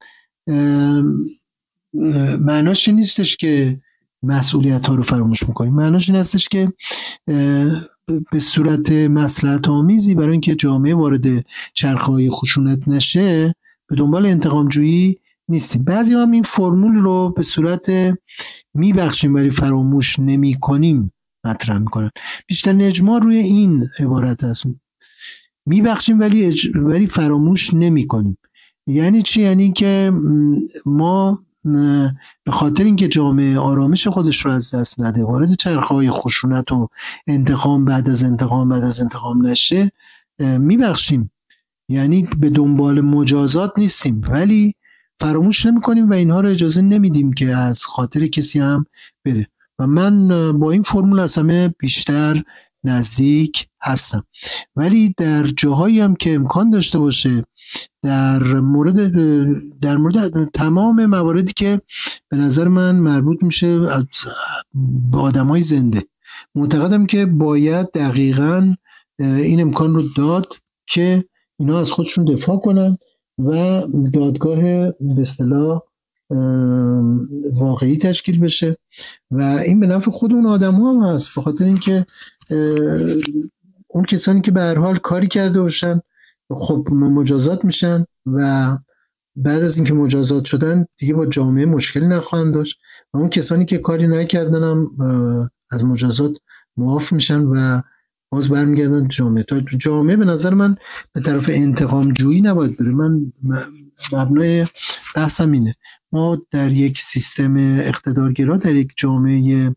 معناش این نیستش که مسئولیت ها رو فراموش میکنیم. معناش این هستش که به صورت مصلحت آمیزی برای اینکه جامعه وارد چرخه‌های خشونت نشه به دنبال انتقام جویی نیستیم. بعضی هم این فرمول رو به صورت میبخشیم ولی فراموش نمی کنیم مطرح میکنن. بیشتر اجماع روی این عبارت هست، میبخشیم ولی اج... ولی فراموش نمی کنیم. یعنی چی؟ یعنی که ما به خاطر اینکه جامعه آرامش خودش رو از دست نده، وارد چرخه‌های خشونت و انتقام بعد از انتقام بعد از انتقام نشه، میبخشیم. یعنی به دنبال مجازات نیستیم ولی فراموش نمی کنیم و اینها رو اجازه نمیدیم که از خاطر کسی هم بره. و من با این فرمول از همه بیشتر نزدیک هستم. ولی در جاهایی هم که امکان داشته باشه، در مورد در مورد تمام مواردی که به نظر من مربوط میشه به آدمای زنده، معتقدم که باید دقیقاً این امکان رو داد که اینا از خودشون دفاع کنن و دادگاه به اصطلاح واقعی تشکیل بشه و این به نفع خود اون آدم‌ها هم هست، به خاطر اینکه اون کسانی که به هر حال کاری کرده باشن خب مجازات میشن و بعد از اینکه مجازات شدن دیگه با جامعه مشکلی نخواهند داشت و اون کسانی که کاری نکردن هم از مجازات معاف میشن و باز برمیگردن جامعه. تا جامعه به نظر من به طرف انتقام جویی نباید بره. من مبنای بحثم اینه، ما در یک سیستم اقتدارگرا، در یک جامعه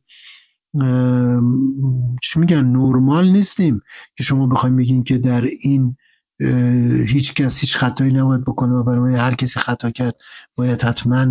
چی میگن نورمال نیستیم که شما بخواید بگین که در این هیچ کس هیچ خطایی نباید بکنه و برای هر کسی خطا کرد باید حتما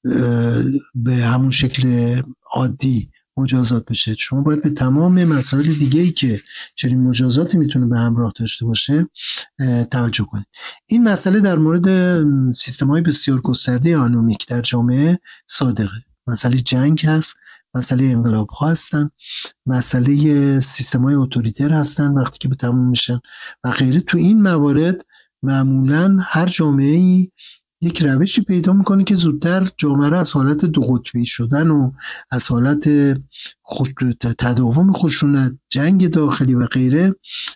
به همون شکل عادی مجازات بشه. شما باید به تمام مسائل دیگه‌ای که چنین مجازاتی میتونه به همراه داشته باشه توجه کنید. این مسئله در مورد سیستم‌های بسیار گسترده آنومیک در جامعه صادقه. مسئله جنگ هست، مسئله انقلاب ها هستن، مسئله سیستم‌های اتوریتر هستن وقتی که به تموم میشن و غیره. تو این موارد معمولاً هر جامعه‌ای یک روشی پیدا میکنه که زودتر جامعه را از حالت دو قطبی شدن و از حالت خوش... تداوم خشونت، جنگ داخلی و غیره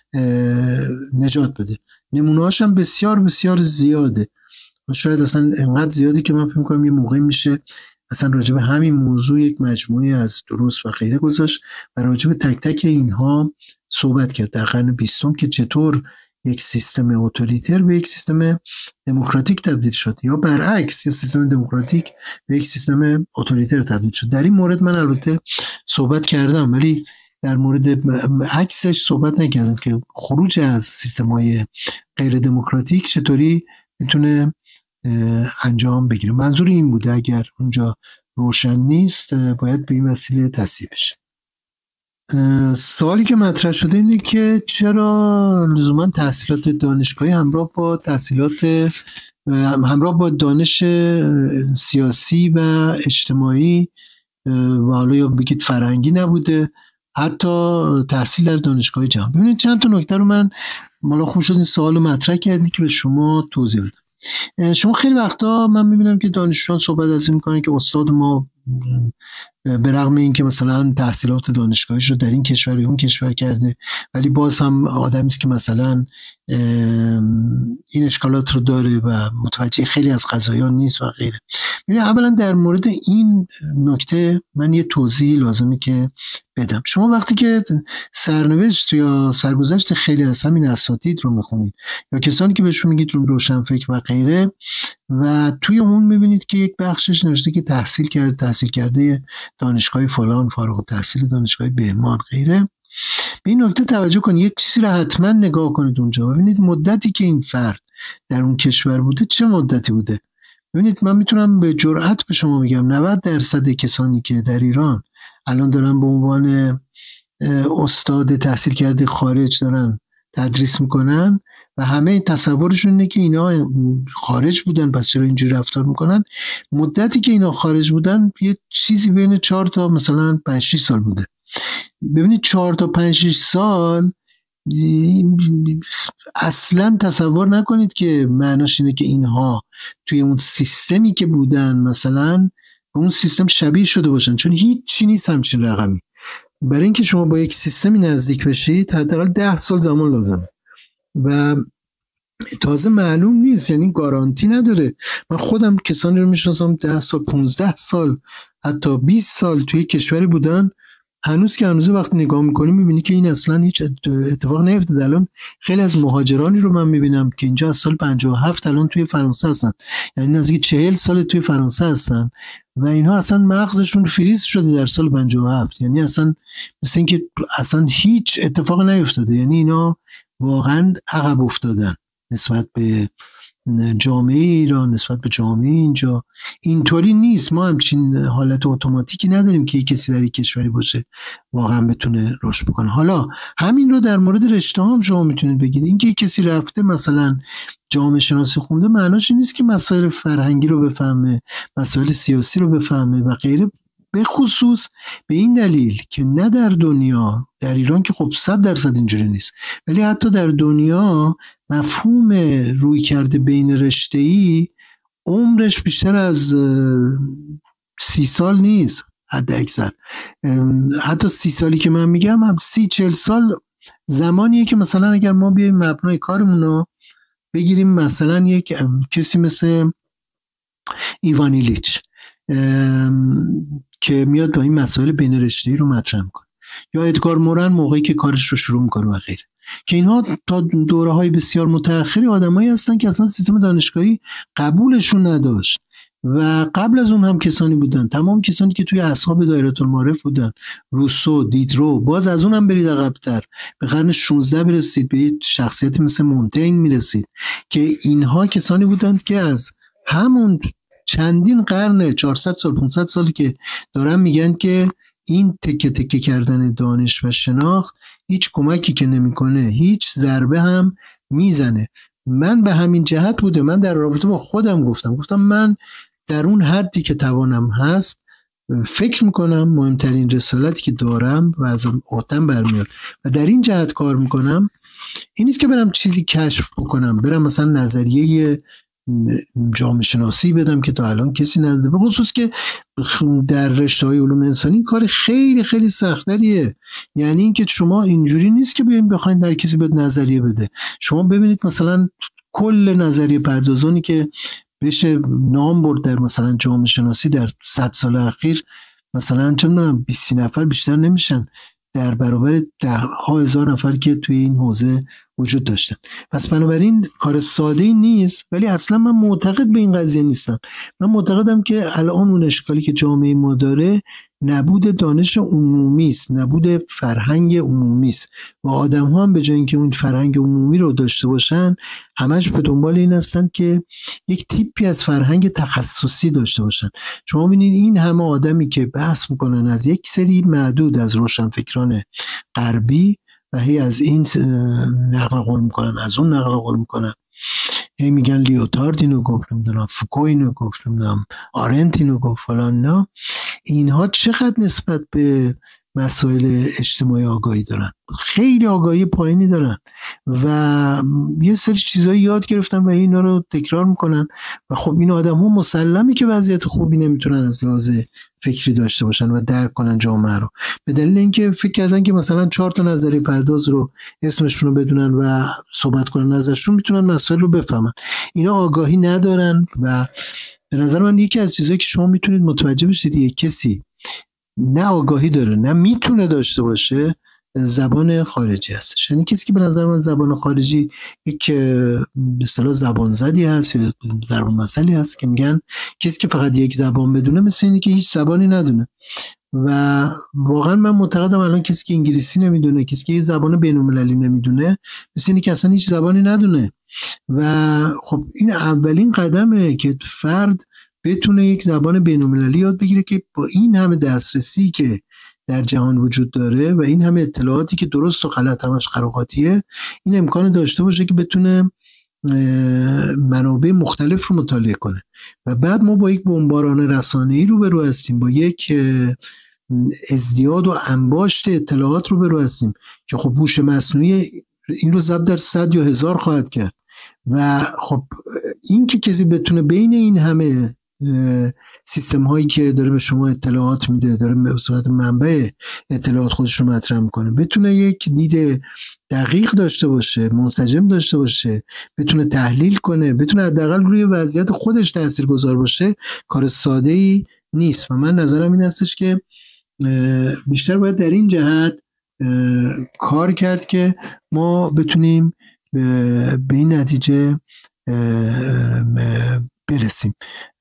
نجات بده. نمونه‌هاش هم بسیار بسیار زیاده، شاید اصلا انقدر زیادی که من فکر می‌کنم یه موقع میشه اصلا راجع به همین موضوع یک مجموعه از دروس و غیره گذاشت و راجع به تک تک اینها صحبت کرد در قرن بیستم که چطور یک سیستم اتوریتر به یک سیستم دموکراتیک تبدیل شد یا برعکس یک سیستم دموکراتیک به یک سیستم اتوریتر تبدیل شد. در این مورد من البته صحبت کردم ولی در مورد عکسش صحبت نکردم که خروج از سیستم‌های غیر دموکراتیک چطوری میتونه انجام بگیره. منظور این بوده اگر اونجا روشن نیست باید به این وسیله تصحیح بشه. سوالی که مطرح شده اینه که چرا لزوما تحصیلات دانشگاهی همراه با تحصیلات همراه با دانش سیاسی و اجتماعی و حالا یا بگید فرهنگی نبوده، حتی تحصیل در دانشگاه جهان. ببینید چند تا نکته رو من مالا خوب شد این سوالو مطرح کردی که به شما توضیح بدم. شما خیلی وقتا من میبینم که دانشجویان صحبت از این میکنن که استاد ما به رغم این که مثلا تحصیلات دانشگاهیش رو در این کشور یا اون کشور کرده ولی باز هم آدمی است که مثلا این اشکالات رو داره و متوجه خیلی از قضایا نیست و غیره. ببینید اولا در مورد این نکته من یه توضیح لازمه که بدم. شما وقتی که سرنوشت یا سرگذشت خیلی از همین اساتید رو میخونید یا کسانی که بهشون میگید روشنفکر و غیره و توی اون میبینید که یک بخشش نوشته که تحصیل کرده تحصیل کرده دانشگاه فلان، فارغ التحصیل دانشگاه بهمان غیره، به این نکته توجه کنید. یک چیزی رو حتما نگاه کنید اونجا ببینید مدتی که این فرد در اون کشور بوده چه مدتی بوده. ببینید من میتونم به جرئت به شما بگم نود درصد کسانی که در ایران الان دارن به عنوان استاد تحصیل کرده خارج دارن تدریس میکنن و همه تصورشون اینه که اینا خارج بودن پس چرا اینجوری رفتار میکنن، مدتی که اینا خارج بودن یه چیزی بین چهار تا مثلا پنج شش سال بوده. ببینید چهار تا پنج شش سال اصلا تصور نکنید که معناش اینه که اینها توی اون سیستمی که بودن مثلا به اون سیستم شبیه شده باشن، چون هیچ چی نیست همچین رقمی. برای اینکه شما با یک سیستمی نزدیک بشید حداقل ده سال زمان لازمه و تازه معلوم نیست، یعنی گارانتی نداره. من خودم کسانی رو میشناسم ده سال پونزده سال حتی بیست سال توی کشوری بودن، هنوز که هنوز وقتی نگاه میکنی میبینی که این اصلا هیچ اتفاق نیفتاده. الان خیلی از مهاجرانی رو من میبینم که اینجا از سال پنجاه و هفت الان توی فرانسه هستن، یعنی نزدیک چهل سال توی فرانسه هستن و اینها اصلا مغزشون فریز شده در سال پنجاه و هفت، یعنی اصلا مثل اینکه اصلا هیچ اتفاق نیفتاده، یعنی اینا واقعا عقب افتادن نسبت به جامعه ایران، نسبت به جامعه اینجا. اینطوری نیست، ما همچین حالت اتوماتیکی نداریم که کسی در یک کشوری باشه واقعا بتونه رشد بکنه. حالا همین رو در مورد رشته هم شما میتونید بگید، اینکه کسی رفته مثلا جامعه شناسی خونده معناش نیست که مسائل فرهنگی رو بفهمه، مسائل سیاسی رو بفهمه و غیره، به خصوص به این دلیل که نه در دنیا، در ایران که خب صد درصد اینجوری نیست، ولی حتی در دنیا مفهوم روی کرده بین رشته‌ای عمرش بیشتر از سی سال نیست، حد اکثر. حتی سی سالی که من میگم هم سی چل سال زمانیه که مثلا اگر ما بیایم مبنای کارمون رو بگیریم، مثلا یک کسی مثل ایوان ایلیچ که میاد با این مسائل بین رشته‌ای رو مطرح میکنه، یا ادگار مورن موقعی که کارش رو شروع میکنه و غیره، که اینها تا دوره‌های بسیار متأخری آدمایی هستن که اصلا سیستم دانشگاهی قبولشون نداشت و قبل از اون هم کسانی بودن، تمام کسانی که توی اصحاب دایره المعارف بودن، روسو، دیدرو، باز از اون هم برید عقب‌تر به قرن شانزده برسید، به شخصیتی مثل مونتین میرسید که اینها کسانی بودند که از همون چندین قرن چهارصد سال پانصد سالی که دارن میگن که این تکه تکه کردن دانش و شناخت هیچ کمکی که نمیکنه، هیچ ضربه هم میزنه. من به همین جهت بوده، من در رابطه با خودم گفتم گفتم من در اون حدی که توانم هست فکر میکنم مهمترین رسالتی که دارم و از عهده‌ام برمیاد و در این جهت کار میکنم این نیست که برم چیزی کشف بکنم، برم مثلا نظریه جامعه شناسی بدم که تا الان کسی نداده، به خصوص که در رشته‌های علوم انسانی کار خیلی خیلی سخت‌تریه. یعنی اینکه شما اینجوری نیست که بیاین بخواید هر کسی بهت نظریه بده. شما ببینید مثلا کل نظریه پردازانی که بشه نام برد در مثلا جامعه شناسی در صد سال اخیر، مثلا چه می‌دونم بیست نفر بیشتر نمیشن در برابر ده ها هزار نفر که توی این حوزه وجود داشتن. پس بنابراین کار ساده‌ای نیست، ولی اصلا من معتقد به این قضیه نیستم. من معتقدم که الان اون اشکالی که جامعه ما داره نبود دانش عمومی است، نبود فرهنگ عمومی است و آدم‌ها هم به جای اینکه اون فرهنگ عمومی رو داشته باشن همش به دنبال این هستند که یک تیپی از فرهنگ تخصصی داشته باشن. شما ببینید این همه آدمی که بحث میکنن از یک سری معدود از روشنفکران غربی و هی از این نقل قول میکنن، از اون نقل قول میکنن، هی میگن لیوتارد اینو گفت، نمیدونم فوکو اینو گفت، نمیدونم آرنت اینو گفت فلان. نه، اینها چقدر نسبت به مسائل اجتماعی آگاهی دارن؟ خیلی آگاهی پایینی دارن و یه سری چیزایی یاد گرفتن و اینا رو تکرار میکنن و خب این آدم ها مسلمی که وضعیت خوبی نمیتونن از لحاظ فکری داشته باشن و درک کنن جامعه رو، به دلیل اینکه فکر کردن که مثلا چهار تا نظریه پرداز رو اسمشون رو بدونن و صحبت کنن ازشون میتونن مسائل رو بفهمن. اینا آگاهی ندارن و به نظر من یکی از چیزایی که شما میتونید متوجه بشید یک کسی نه آگاهی داره نه میتونه داشته باشه زبان خارجی هستش. یعنی کسی که به نظر من زبان خارجی یک به اصطلاح زبان زدی هست یا ضرب المثلی هست که میگن کسی که فقط یک زبان بدونه مثل اینه که هیچ زبانی ندونه و واقعا من معتقدم الان کسی که انگلیسی نمیدونه، کسی که یه زبان بین‌المللی نمیدونه مثل اینه که اصلا هیچ زبانی ندونه و خب این اولین قدمه که فرد بتونه یک زبان بین‌المللی یاد بگیره که با این همه دسترسی که در جهان وجود داره و این همه اطلاعاتی که درست و غلط همش قراقاتیه، این امکان داشته باشه که بتونه منابع مختلف رو مطالعه کنه و بعد ما با یک بمباران رسانه‌ای روبرو هستیم، با یک ازدیاد و انباشت اطلاعات روبرو هستیم که خب هوش مصنوعی این رو ضرب در صد یا هزار خواهد کرد و خب این که کسی بتونه بین این همه سیستم هایی که داره به شما اطلاعات میده، داره به صورت منبع اطلاعات خودش رو مطرح میکنه، بتونه یک دید دقیق داشته باشه، منسجم داشته باشه، بتونه تحلیل کنه، بتونه حداقل روی وضعیت خودش تاثیرگذار باشه، کار ساده ای نیست. و من نظرم این هستش که بیشتر باید در این جهت کار کرد که ما بتونیم به این نتیجه برسیم.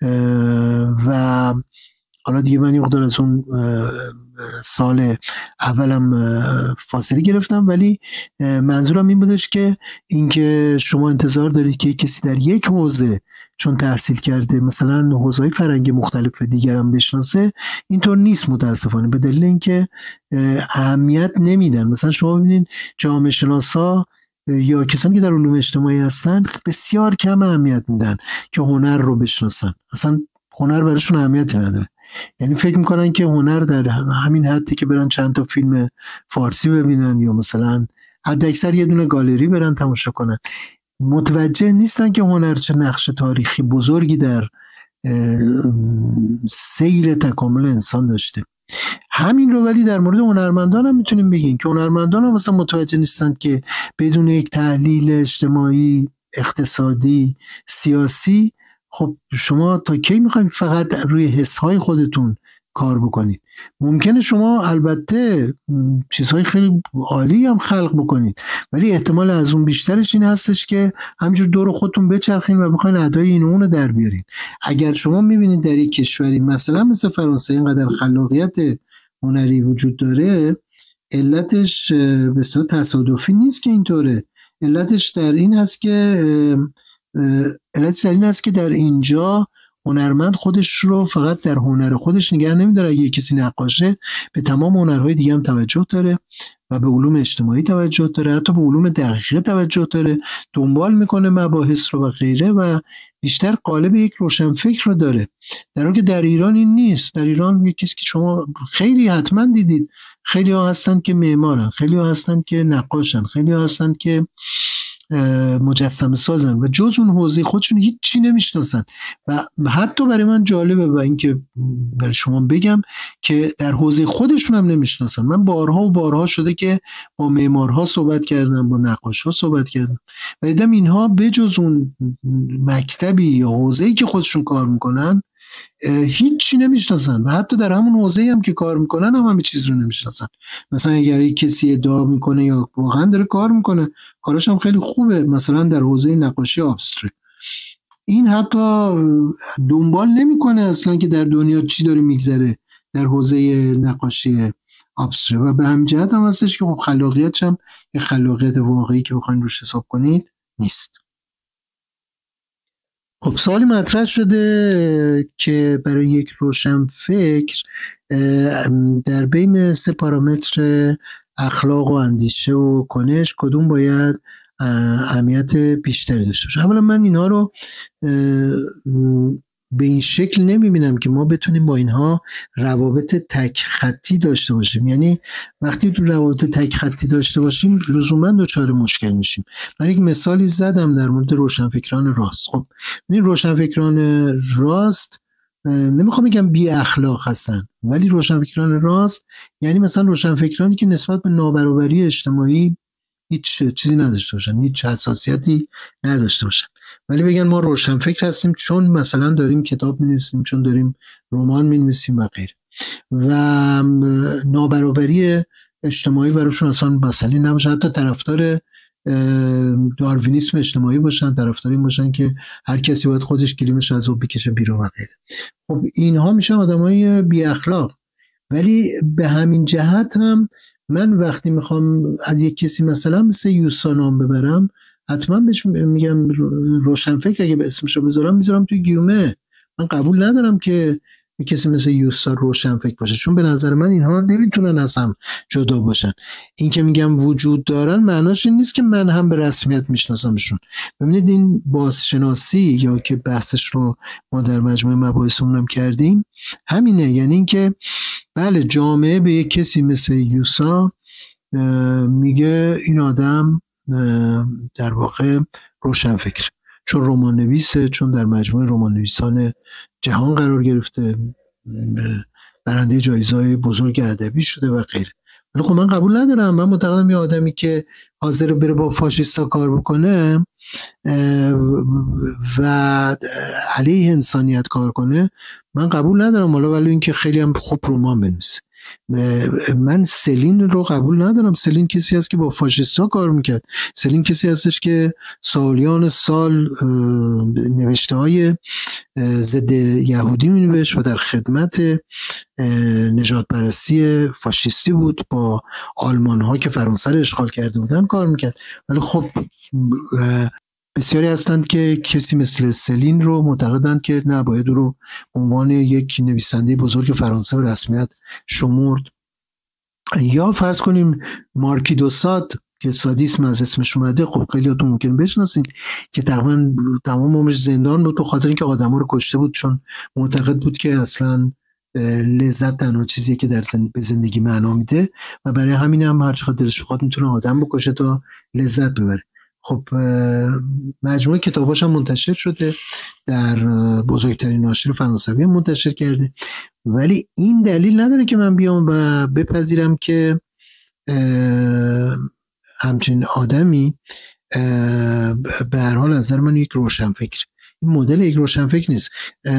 و حالا دیگه من یه مقدار از اون سال اولم فاصله گرفتم، ولی منظورم این بودش که اینکه شما انتظار دارید که کسی در یک حوزه چون تحصیل کرده مثلا حوزه‌های فرهنگی مختلف دیگر هم بشناسه، اینطور نیست متاسفانه، به دلیل اینکه اهمیت نمیدن. مثلا شما ببینید جامعه شناسا یا کسانی که در علوم اجتماعی هستن بسیار کم اهمیت میدن که هنر رو بشناسن، اصلا هنر براشون اهمیتی نداره. یعنی فکر میکنن که هنر در همین حدی که برن چند تا فیلم فارسی ببینن یا مثلا حداکثر یه دونه گالری برن تماشا کنن. متوجه نیستن که هنر چه نقش تاریخی بزرگی در سیر تکامل انسان داشته. همین رو ولی در مورد هنرمندان هم میتونیم بگیم که هنرمندان هم مثلا متوجه نیستند که بدون یک تحلیل اجتماعی، اقتصادی، سیاسی، خب شما تا کی میخواید فقط روی حسهای خودتون کار بکنید؟ ممکنه شما البته چیزهای خیلی عالی هم خلق بکنید، ولی احتمال از اون بیشترش این هستش که همینجور دور خودتون بچرخین و بخواین ادای این اون رو در بیارین. اگر شما میبینید در یک کشوری مثلا مثل فرانسه اینقدر خلاقیت هنری وجود داره، علتش به اصطلاح تصادفی نیست که اینطوره. علتش در این هست که علتش در این هست که در اینجا هنرمند خودش رو فقط در هنر خودش نگه نمیداره. اگه کسی نقاشه به تمام هنرهای دیگه هم توجه داره و به علوم اجتماعی توجه داره، حتی به علوم دقیقه توجه داره، دنبال میکنه مباحث رو و غیره و بیشتر قالب یک روشنفکر رو داره. در حالی که در ایران این نیست. در ایران یک کسی که شما خیلی حتما دیدید، خیلی ها هستن که معمارن، خیلی ها هستن که نقاشن، خیلی ها هستن که مجسمه سازن و جز اون حوزه خودشون هیچ چی نمیشناسن. و حتی برای من جالبه و اینکه برای شما بگم که در حوزه خودشون هم نمیشناسن. من بارها و بارها شده که با معمارها صحبت کردم، با نقاشها صحبت کردم و دیدم اینها بجز اون مکتبی یا حوزه‌ای که خودشون کار میکنن هیچ چی نمیشناسن و حتی در همون حوزه‌ای هم که کار میکنن هم همه چیز رو نمیشناسن. مثلا اگر کسی ادعا میکنه یا واقعا داره کار میکنه، کارش هم خیلی خوبه، مثلا در حوزه نقاشی ابستره، این حتی دنبال نمیکنه اصلا که در دنیا چی داره میگذره در حوزه نقاشی ابستره و به همین جهت هم هستش که خب خلاقیتش هم یه خلاقیت واقعی که بخواید روش حساب کنید نیست. خب سوالی مطرح شده که برای یک روشنفکر در بین سه پارامتر اخلاق و اندیشه و کنش کدوم باید اهمیت بیشتری داشته باشه؟ اولا من اینها رو به این شکل نمیبینم که ما بتونیم با اینها روابط تک خطی داشته باشیم. یعنی وقتی تو روابط تک خطی داشته باشیم لزوما دچار مشکل میشیم. من یک مثالی زدم در مورد روشنفکران راست. خب این روشنفکران راست نمیخوام بگم بی اخلاق هستن، ولی روشنفکران راست یعنی مثلا روشنفکرانی که نسبت به نابرابری اجتماعی هیچ چیزی نداشته باشن، هیچ حساسیتی نداشته باشن، ولی بگن ما روشنفکر هستیم چون مثلا داریم کتاب می‌نویسیم، چون داریم رمان می‌نویسیم و غیره. و نابرابری اجتماعی براشون اصلا مسئله نباشه، حتی طرفدار داروینیسم اجتماعی باشن، طرفدار این باشن که هر کسی باید خودش گلیمش از آب بکشه بیرون و غیره. خب اینها میشن آدمای بی اخلاق. ولی به همین جهت هم من وقتی میخوام از یک کسی مثلا مثل یوسا نام ببرم، حتما بهش میگم روشنفکر. اگه به اسمش رو بذارم میذارم توی گیومه. من قبول ندارم که کسی مثل یوسا روشنفکر باشه، چون به نظر من اینها نمیتونن از هم جدا باشن. این که میگم وجود دارن معناش این نیست که من هم به رسمیت میشناسمشون. ببینید این بازشناسی یا که بحثش رو ما در مجموعه مباحثمون هم کردیم همینه. یعنی این که بله جامعه به یک کسی مثل یوسا میگه این آدم در واقع روشنفکر، چون رمان نویسه، چون در مجموعه رمان نویسان جهان قرار گرفته، برنده جایزه‌های بزرگ ادبی شده و غیره. ولی خب من قبول ندارم. من معتقدم یه آدمی که حاضر بره با فاشیستا کار بکنه و علیه انسانیت کار کنه، من قبول ندارم. حالا ولی اینکه خیلی هم خوب رمان بنویسه. من سلین رو قبول ندارم. سلین کسی هست که با فاشیستا کار میکرد. سلین کسی هستش که سالیان سال نوشته های ضد یهودی مینوشت و در خدمت نجات پرستی فاشیستی بود. با آلمان ها که فرانسه رو اشغال کرده بودن کار میکرد. ولی خب بسیاری هستند که کسی مثل سلین رو معتقدند که نباید رو عنوان یک نویسنده بزرگ فرانسه به رسمیت شمرد. یا فرض کنیم مارکی دو ساد که سادیسم از اسمش اومده، خب خیلیاتون ممکن بشناسید که تقریبا تمام عمرش زندان بود به خاطر اینکه آدما رو کشته بود، چون معتقد بود که اصلا لذت تنها چیزیه که در زند... به زندگی معنا میده و برای همین هم هر چقدر دلش بخواد میتونه آدم بکشه تا لذت ببره. خب مجموعه کتاباش هم منتشر شده، در بزرگترین ناشر فرانسوی هم منتشر کرده. ولی این دلیل نداره که من بیام و بپذیرم که همچین آدمی به هر حال از نظر من یک روشنفکر. این مدل یک روشنفکر نیست.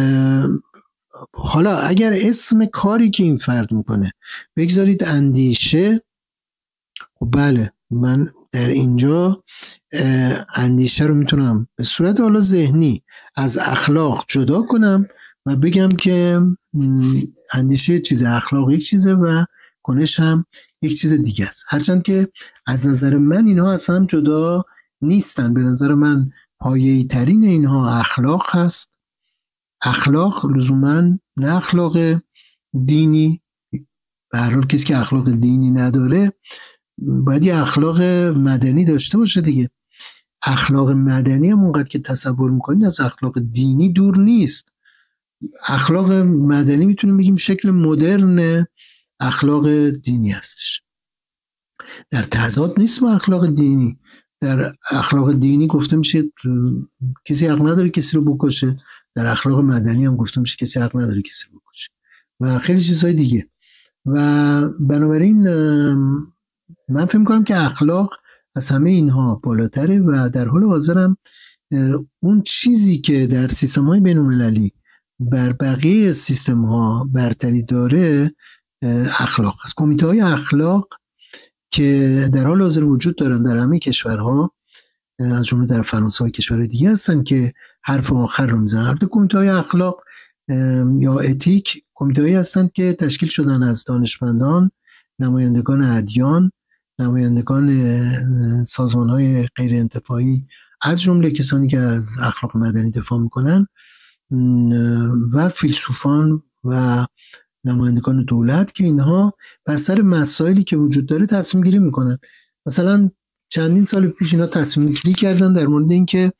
حالا اگر اسم کاری که این فرد میکنه بگذارید اندیشه، خب بله، من در اینجا اندیشه رو میتونم به صورت حالا ذهنی از اخلاق جدا کنم و بگم که اندیشه چیز، اخلاق یک چیزه و کنش هم یک چیز دیگه است. هرچند که از نظر من اینها اصلا جدا نیستن. به نظر من پایه‌ای ترین اینها اخلاق هست. اخلاق لزوما نه اخلاق دینی، به هر حال کسی که اخلاق دینی نداره باید یه اخلاق مدنی داشته باشه دیگه. اخلاق مدنی هم اونقدر که تصور میکنید از اخلاق دینی دور نیست. اخلاق مدنی میتونیم بگیم شکل مدرن اخلاق دینی هستش، در تضاد نیست با اخلاق دینی. در اخلاق دینی گفته میشه کسی حق نداره کسی رو بکشه، در اخلاق مدنی هم گفته میشه کسی حق نداره کسی رو بکشه و خیلی چیزهای دیگه. و بنابراین من فکر میکنم که اخلاق از همه اینها بالاتره و در حال حاضرم اون چیزی که در سیستم های بین المللی بر بقیه سیستم ها برتری داره اخلاق است. کمیته های اخلاق که در حال حاضر وجود دارن در همه کشورها، از جمله در فرانسه و کشورهای دیگه هستن که حرف آخر رو میزنن. البته کمیته های اخلاق یا اتیک کمیته هایی هستند که تشکیل شدن از دانشمندان، نمایندگان ادیان، نمایندگان سازمان های غیر انتفاعی، از جمله کسانی که از اخلاق مدنی دفاع میکنن و فیلسوفان و نمایندگان دولت که اینها بر سر مسائلی که وجود داره تصمیم گیری میکنن. مثلا چندین سال پیش اینا تصمیم گیری کردن در مورد اینکه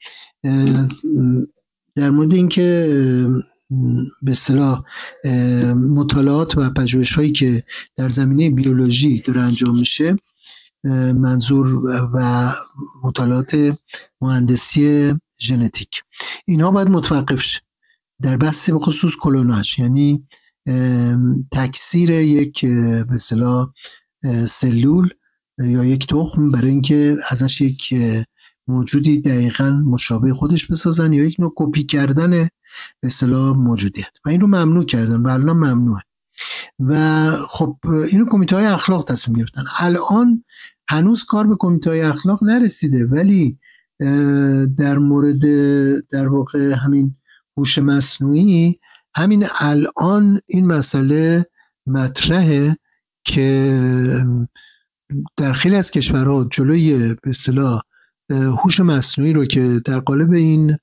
در مورد اینکه به اصطلاح مطالعات و پژوهش‌هایی که در زمینه بیولوژی داره انجام میشه، منظور و مطالعات مهندسی ژنتیک، اینها باید متوقف شه در بحث به خصوص کلوناژ، یعنی تکثیر یک به اصطلاح سلول یا یک تخم برای اینکه ازش یک موجودی دقیقاً مشابه خودش بسازن یا یک نوع کپی کردن به اصطلاح موجودیت، و این رو ممنوع کردن و الان ممنوعه. و خب اینو کمیته های اخلاق تصمیم گرفتن. الان هنوز کار به کمیته های اخلاق نرسیده، ولی در مورد در واقع همین هوش مصنوعی همین الان این مسئله مطرحه که در خیلی از کشورها جلوی به اصطلاح هوش مصنوعی رو که در قالب این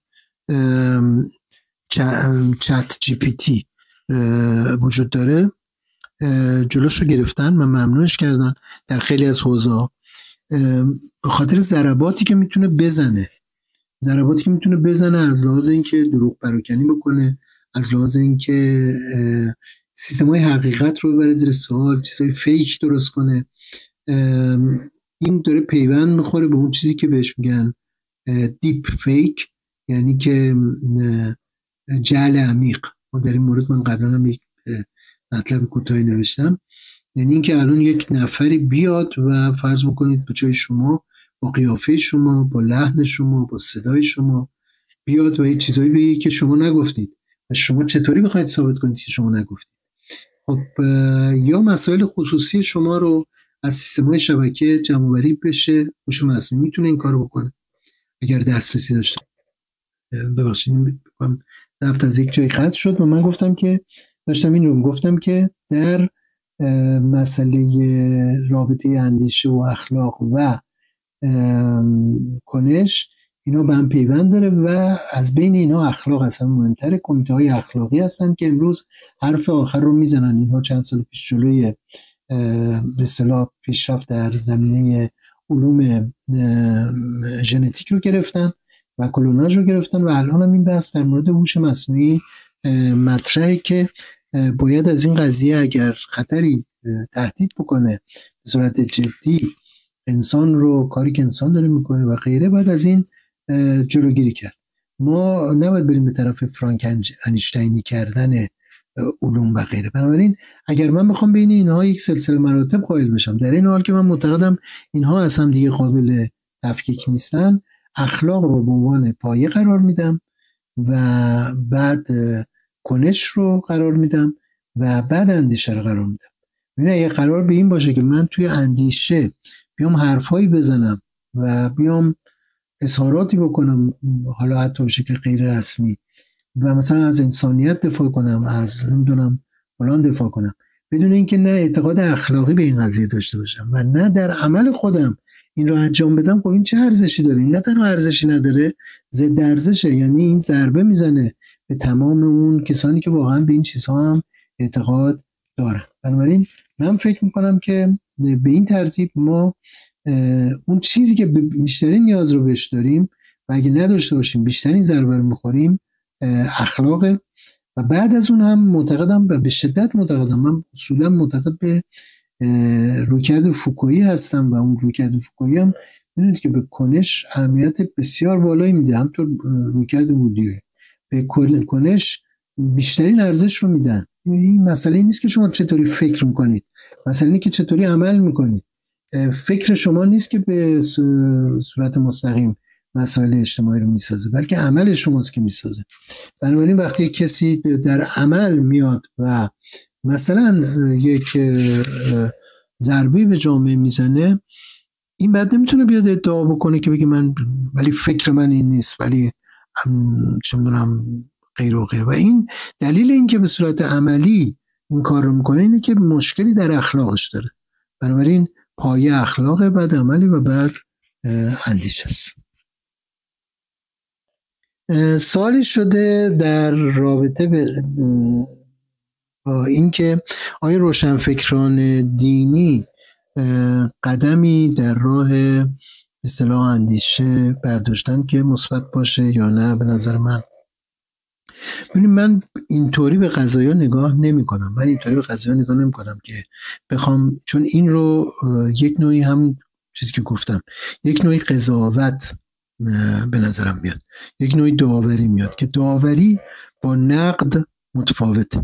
چت جی پی تی وجود داره جلوش رو گرفتن و ممنوعش کردن در خیلی از حوزه‌ها به خاطر ضرباتی که میتونه بزنه ضرباتی که میتونه بزنه از لحاظ اینکه دروغ پراکنی بکنه، از لحاظ اینکه سیستم‌های حقیقت رو ببره زیر سوال، چیزای فیک درست کنه. این داره پیوند میخوره به اون چیزی که بهش میگن دیپ فیک، یعنی که جعل عمیق. در این مورد من قبلا هم یک مطلب کوتاهی نوشتم. یعنی اینکه الان یک نفری بیاد و فرض بکنید به جای شما با قیافه شما، با لحن شما، با صدای شما بیاد و یه چیزایی بگه که شما نگفتید و شما چطوری بخواید ثابت کنید که شما نگفتید؟ خب یا مسائل خصوصی شما رو از سیستم‌های شبکه جمع‌آوری بشه، هوش مصنوعی میتونه این کارو بکنه اگر دسترسی داشته. ببخشید بگم ضبط از یک جای قطع شد و من گفتم که داشتم این رو گفتم که در مسئله رابطه اندیشه و اخلاق و کنش اینا به هم پیوند داره و از بین اینا اخلاق اصلا مهمتره. کمیته های اخلاقی هستن که امروز حرف آخر رو میزنن. اینها چند سال پیش جلوی به اصطلاح پیشرفت در زمینه علوم ژنتیک رو گرفتن و کلوناژ رو گرفتن و الان هم این بحث در مورد هوش مصنوعی مطرحه که باید از این قضیه اگر خطری تهدید بکنه به صورت جدی انسان رو، کاری که انسان داره میکنه و غیره، باید از این جلوگیری کرد. ما نباید بریم به طرف فرانک انیشتینی کردن علوم و غیره. بنابراین اگر من بخوام بین اینها یک سلسله مراتب قائل بشم، در این حال که من معتقدم اینها از هم دیگه قابل تفکیک نیستن، اخلاق رو به عنوان پایه قرار میدم و بعد کنش رو قرار میدم و بعد اندیشه رو قرار میدم. ببین اگه قرار به این باشه که من توی اندیشه بیام حرفایی بزنم و بیام اظهاراتی بکنم، حالا حتی به شکل غیر رسمی، و مثلا از انسانیت دفاع کنم، از نمیدونم فلان دفاع کنم، بدون اینکه نه اعتقاد اخلاقی به این قضیه داشته باشم و نه در عمل خودم این رو انجام بدم، خب این چه ارزشی داره؟ این نه تنها ارزشی نداره، ضد ارزشه. یعنی این ضربه میزنه به تمام اون کسانی که واقعا به این چیزها هم اعتقاد دارن. بنابراین من فکر میکنم که به این ترتیب ما اون چیزی که بیشترین نیاز رو بهش داریم و اگه نداشته باشیم بیشترین ضربه رو میخوریم اخلاقه. و بعد از اون هم معتقدم و به شدت معتقدم، من اصولا معتقد به رویکرد فوکویی هستم و اون رویکرد فوکویی هم میدونید که به کنش اهمیت بسیار بالایی میده، همطور رویکرد بودیوی به کنش بیشترین ارزش رو میدن. این مسئله نیست که شما چطوری فکر میکنید، مسئله اینه که چطوری عمل میکنید. فکر شما نیست که به صورت مستقیم مسائل اجتماعی رو میسازه، بلکه عمل شماست که میسازه. بنابراین وقتی کسی در عمل میاد و مثلا یک ضربه به جامعه میزنه، این بعد نمیتونه بیاد ادعا بکنه که بگه من ولی فکر من این نیست، ولی چه میدونم غیر و غیر. و این دلیل این که به صورت عملی این کار رو میکنه اینه که مشکلی در اخلاقش داره. بنابراین پایه اخلاق، بعد عملی و بعد اندیشه است. سوالی شده در رابطه با اینکه آیا روشنفکران دینی قدمی در راه اصطلاح اندیشه برداشتن که مثبت باشه یا نه. به نظر من ببینید من اینطوری به قضایا نگاه نمی کنم. من اینطوری به قضایا نگاه نمی کنم که بخوام، چون این رو یک نوعی هم چیزی که گفتم یک نوعی قضاوت به نظرم میاد، یک نوعی داوری میاد که داوری با نقد متفاوته.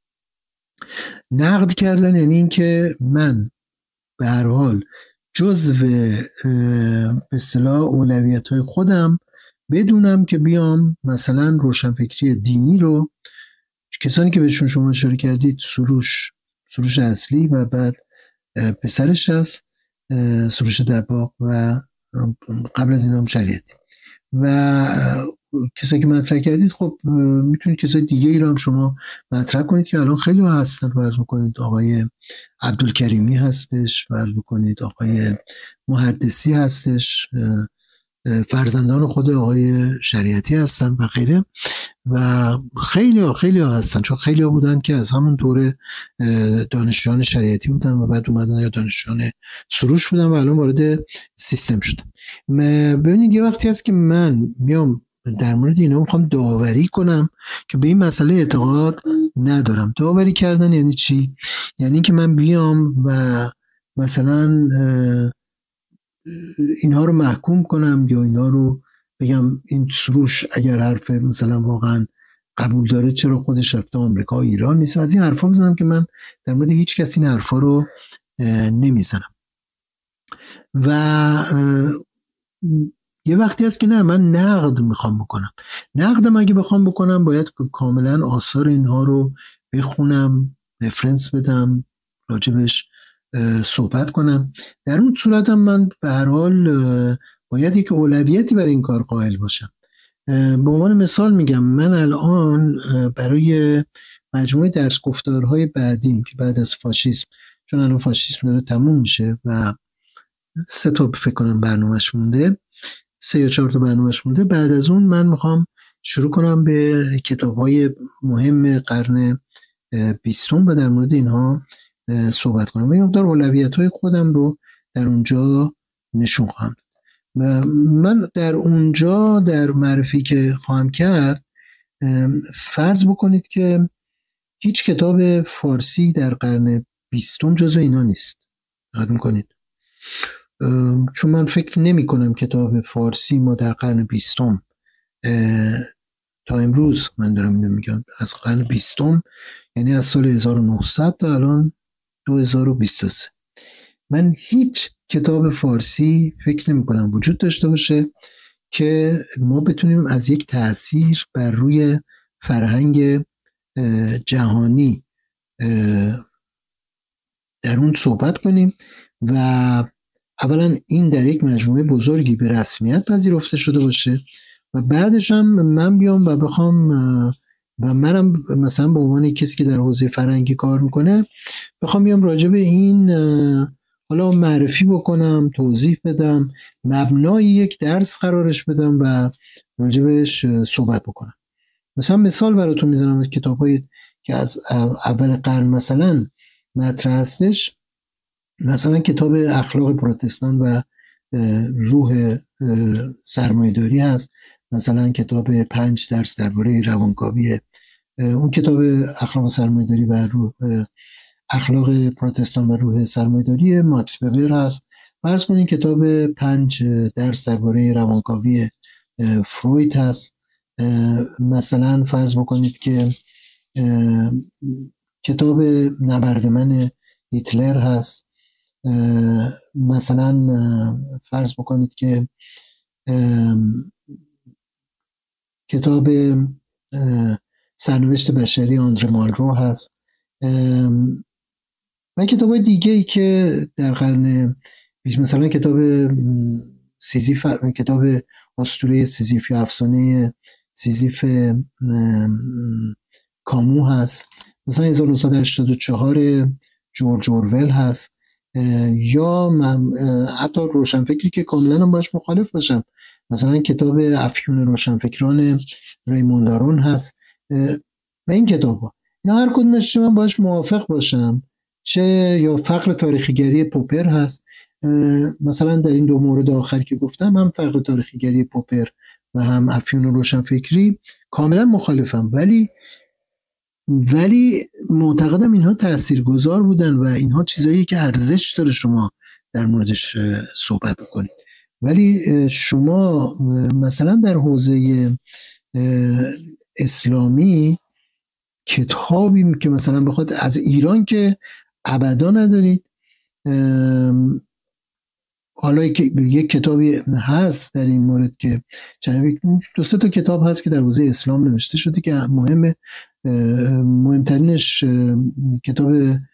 نقد کردن یعنی این که من به هر حال جزو به اصطلاح اولویت‌های خودم بدونم که بیام مثلا روشنفکری دینی رو، کسانی که بهشون شما اشاره کردید، سروش سروش اصلی و بعد پسرش هست سروش دباغ و قبل از این هم شریعتی و کسایی که مطرح کردید، خب میتونید کسای دیگه ای رو هم شما مطرح کنید که الان خیلی ها هستن. فرض بکنید آقای عبدالکریمی هستش، فرض بکنید آقای محدثی هستش، فرزندان خود آقای شریعتی هستن و غیره و خیلی ها خیلی ها هستن، چون خیلی ها بودن که از همون دوره دانشجویان شریعتی بودن و بعد اومدن یا دانشجویان سروش بودن و الان وارد سیستم شدن. ببینید یه وقتی هست که من میام در مورد اینا میخوام داوری کنم که به این مسئله اعتقاد ندارم. داوری کردن یعنی چی؟ یعنی که من بیام و مثلا اینها رو محکوم کنم یا اینها رو بگم این سروش اگر حرف مثلا واقعا قبول داره چرا خودش رفته آمریکا و ایران نیست. از این حرفا بزنم که من در مورد هیچ کسی این حرفا رو نمیزنم. و یه وقتی هست که نه، من نقد میخوام بکنم. نقدم اگه بخوام بکنم باید کاملا آثار اینها رو بخونم، رفرنس بدم، راجبش صحبت کنم. در اون صورت هم من به هر حال باید یک اولویتی برای این کار قائل باشم. به عنوان مثال میگم، من الان برای مجموعه درس گفتارهای بعدیم که بعد از فاشیسم، چون الان فاشیسم داره تموم میشه و سه تا فکر کنم برنامه‌اش مونده، سه یا چهار تا برنامه‌اش مونده، بعد از اون من میخوام شروع کنم به کتاب‌های مهم قرن بیستم و در مورد اینها صحبت کنم و یه مقدار اولویت‌های خودم رو در اونجا نشون خواهم داد. من در اونجا در معرفی که خواهم کرد، فرض بکنید که هیچ کتاب فارسی در قرن بیستم جزو اینا نیست. دقت می‌کنید؟ چون من فکر نمی کنم کتاب فارسی ما در قرن بیستم تا امروز، من دارم اینو میگم، از قرن بیستم یعنی از سال هزار و نهصد تا الان دو هزار و بیست و سه، من هیچ کتاب فارسی فکر نمی کنم وجود داشته باشه که ما بتونیم از یک تأثیر بر روی فرهنگ جهانی در اون صحبت کنیم و اولا این در یک مجموعه بزرگی به رسمیت پذیرفته شده باشه و بعدش هم من بیام و بخوام و منم مثلا به عنوان کسی که در حوزه فرهنگی کار میکنه بخوام بیام راجع به این حالا معرفی بکنم، توضیح بدم، مبنای یک درس قرارش بدم و راجبش صحبت بکنم. مثلا مثال براتون میزنم از کتاب‌های که از اول قرن مثلا مطرح هستش، مثلا کتاب اخلاق پروتستان و روح سرمایه‌داری هست، مثلا کتاب پنج درس درباره روانکاوی، اون کتاب اخلاق سرمایه‌داری و روح اخلاق پروتستان و روح سرمایه‌داری ماکس وبر هست. فرض کنید کتاب پنج درس درباره روانکاوی فروید هست. مثلا فرض بکنید که کتاب نبرد من هیتلر هست. مثلا فرض بکنید که کتاب سرنوشت بشری آندره مالرو هست و کتاب دیگه ای که در قرن مثلا کتاب سیزیف، کتاب اسطوره سیزیف یا افسانه سیزیف کامو هست، مثلا هزار و نهصد و هشتاد و چهار جورج اورول هست، یا من حتی روشنفکری که کاملا هم باش مخالف باشم، مثلا کتاب افیون روشنفکران ریموند آرون هست و این کتاب ها، اینا هر کدومش چه من باش موافق باشم، چه یا فقر تاریخیگری پوپر هست. مثلا در این دو مورد آخر که گفتم، هم فقر تاریخیگری پوپر و هم افیون روشنفکری کاملا مخالفم، ولی ولی معتقدم اینها تاثیرگذار بودن و اینها چیزایی که ارزش داره شما در موردش صحبت بکنید. ولی شما مثلا در حوزه اسلامی کتابی که مثلا بخواد از ایران که ابدا ندارید، حالا یک کتابی هست در این مورد که دو سه تا کتاب هست که در حوزه اسلام نوشته شده که مهمه، مهمترینش کتاب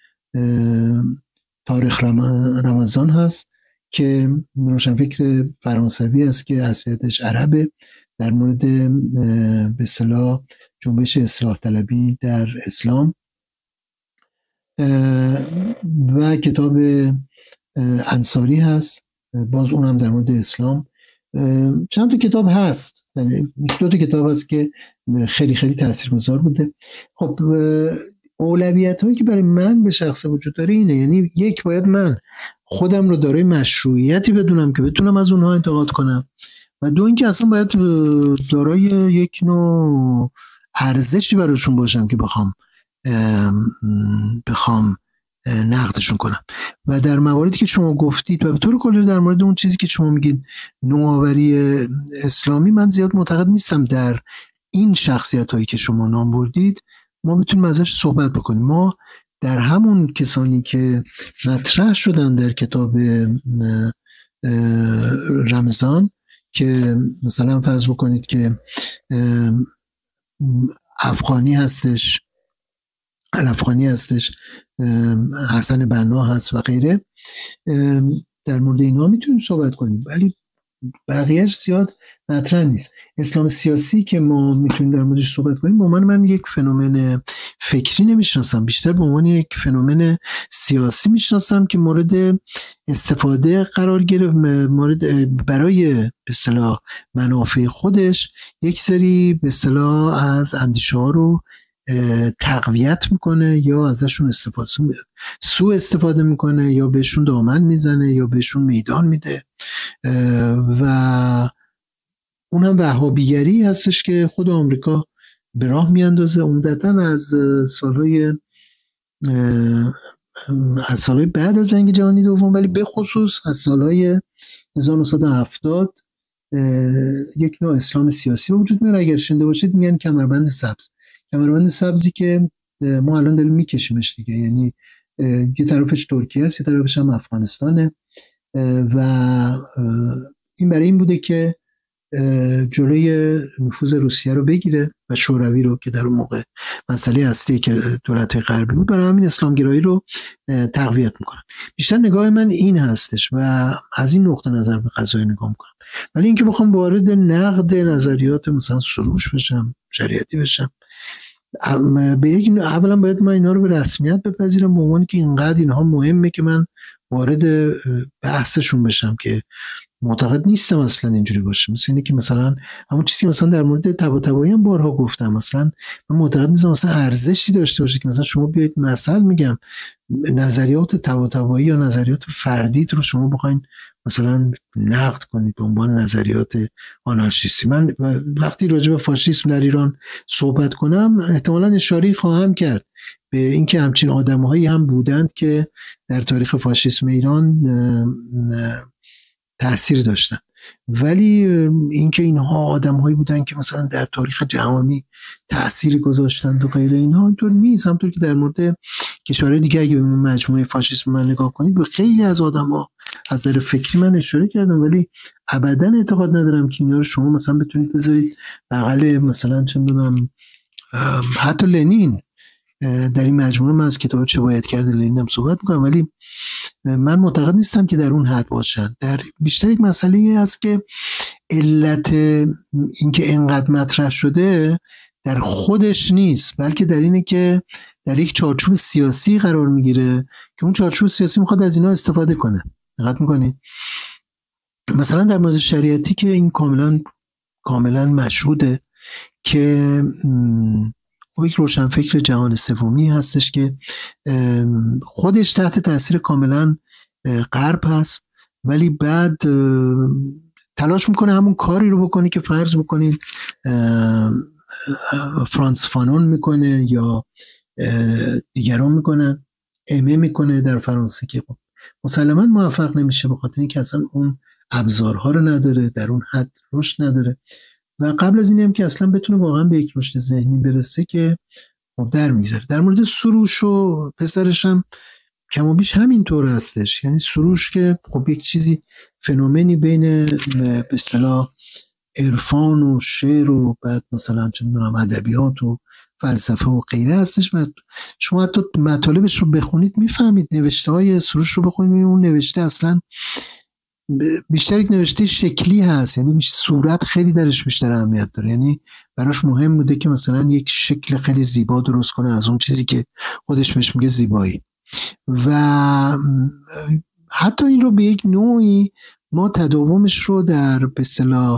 تاریخ رمضان هست که روشنفکر فرانسوی است که اصلیتش عربه، در مورد به اصطلاح جنبش اصلاح طلبی در اسلام، و کتاب انصاری هست، باز اونم در مورد اسلام. چند تا کتاب هست، دو تا کتاب هست که خیلی خیلی تاثیرگذار بوده. خب اولویت هایی که برای من به شخص وجود داره اینه، یعنی یک، باید من خودم رو دارای مشروعیتی بدونم که بتونم از اونها انتقاد کنم، و دو اینکه اصلا باید دارای یک نوع ارزشی براشون باشم که بخوام بخوام نقدشون کنم. و در مواردی که شما گفتید و به طور کلی در مورد اون چیزی که شما میگید نوآوری اسلامی، من زیاد معتقد نیستم در این شخصیت هایی که شما نام بردید ما بتونیم ازش صحبت بکنیم. ما در همون کسانی که مطرح شدن در کتاب رمضان که مثلا فرض بکنید که افغانی هستش، الافغانی هستش، حسن بنا هست و غیره، در مورد اینا میتونیم صحبت کنیم، ولی بقیهش زیاد مطرح نیست. اسلام سیاسی که ما میتونیم در موردش صحبت کنیم به عنوان من یک فنومن فکری نمیشناسم، بیشتر به عنوان یک فنومن سیاسی میشناسم که مورد استفاده قرار گرفت، مورد برای به اصطلاح منافع خودش یک سری به اصطلاح از اندیشه ها رو تقویت میکنه یا ازشون استفاده سوء استفاده میکنه یا بهشون دامن میزنه یا بهشون میدان میده و اونم وهابیگری هستش که خود آمریکا به راه میاندازه عمدتاً از سالهای از سالهای بعد از جنگ جهانی دوم، ولی به خصوص از سالهای هزار و نهصد و هفتاد یک نوع اسلام سیاسی به وجود میاد. اگر شنیده باشید میگن کمربند سبز، کمربند سبزی که ما الان داریم میکشیمش دیگه، یعنی یه طرفش ترکیه است یه طرفش هم افغانستانه و این برای این بوده که جلوی نفوذ روسیه رو بگیره و شوروی رو که در اون موقع مسئله اصلی که دولت‌های غربی بود، برای همین اسلامگرایی رو تقویت میکنن. بیشتر نگاه من این هستش و از این نقطه نظر به قضیه نگاه میکنم. ولی اینکه بخوام وارد نقد نظریات مثلا سروش بشم، شریعتی بشم، به یک اولا باید من اینا رو به رسمیت بپذیرم به عنوان که اینقدر اینها مهمه که من وارد بحثشون بشم، که معتقد نیستم اصلا اینجوری باشه. مثل اینه که مثلا همون چیزی مثلا در مورد طباطبایی هم بارها گفتم، مثلا من معتقد نیستم مثلا ارزشی داشته باشه که مثلا شما بیاید مثلا میگم نظریات طباطبایی یا نظریات فردیت رو شما بخواید مثلا نقد کنید به عنوان نظریات آنارشیستی. من وقتی راجع به فاشیسم در ایران صحبت کنم احتمالاً اشاره خواهم کرد به اینکه همچین آدم‌هایی هم بودند که در تاریخ فاشیسم ایران تأثیر داشتن، ولی اینکه اینها آدم‌هایی بودن که مثلا در تاریخ جهانی تأثیر گذاشتند و غیره، اینها اینطور نیست. همونطور که در مورد کشورهای دیگه اگه به مجموعه فاشیسم من نگاه کنید به خیلی از آدم‌ها از نظر فکری من اشاره کردم، ولی ابداً اعتقاد ندارم که اینا رو شما مثلا بتونید بذارید بغل مثلا چه می‌دونم حتی لنین. در این مجموعه من از کتاب چه باید کرد لنین هم صحبت می‌کنم، ولی من معتقد نیستم که در اون حد باشن. در بیشتر یک مسئله است که علت اینکه اینقدر مطرح شده در خودش نیست، بلکه در اینه که در یک چارچوب سیاسی قرار میگیره که اون چارچوب سیاسی میخواد از اینا استفاده کنه. دقت میکنید؟ مثلا در مورد شریعتی که این کاملا کاملا مشهوده که خب یک روشنفکر جهان سومی هستش که خودش تحت تاثیر کاملا غرب هست، ولی بعد تلاش میکنه همون کاری رو بکنه که فرض بکنید فرانس فانون میکنه یا دیگران میکنن، امه میکنه در فرانسه، که مسلما موفق نمیشه به خاطر اینکه اصلا اون ابزارها رو نداره، در اون حد رشد نداره و قبل از اینم که اصلا بتونه واقعا به یک رشد ذهنی برسه که خب در میگذره. در مورد سروش و پسرش هم کم و بیش همین طور هستش. یعنی سروش که خب یک چیزی فنومنی بین به اصطلاح عرفان و شعر و بعد مثلا چه میدونم ادبیات و فلسفه و غیره هستش. و شما حتی مطالبش رو بخونید میفهمید، نوشته های سروش رو بخونید اون نوشته اصلا بیشتر یک نوشته شکلی هست، یعنی صورت خیلی درش بیشتر اهمیت داره. یعنی براش مهم بوده که مثلا یک شکل خیلی زیبا درست کنه از اون چیزی که خودش بهش میگه زیبایی، و حتی این رو به یک نوعی ما تداومش رو در به اصطلاح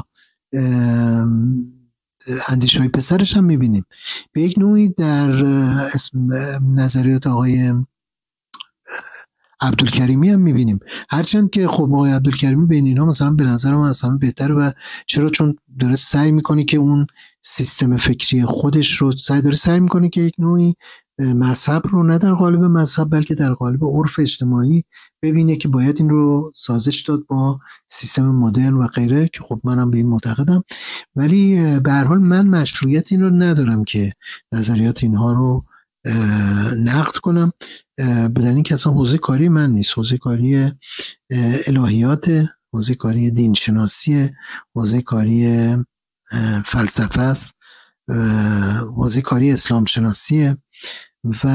اندیشه‌های پسرش هم میبینیم، به یک نوعی در نظریات آقای عبدالکریمی هم میبینیم، هرچند که خب آقای عبدالکریمی بین اینها مثلا به نظر من اصلا بهتره. و چرا؟ چون داره سعی میکنه که اون سیستم فکری خودش رو سعی داره سعی میکنه که یک نوعی مذهب رو نه در قالب مذهب بلکه در قالب عرف اجتماعی ببینه که باید این رو سازش داد با سیستم مدرن و غیره، که خب منم به این معتقدم. ولی به هر حال من مشروعیت این رو ندارم که نظریات اینها رو نقد کنم، بدن این که اصلا حوزه کاری من نیست. حوزه کاری الهیات، حوزه کاری دینشناسی، حوزه کاری فلسفه است، حوزه کاری اسلام شناسیه و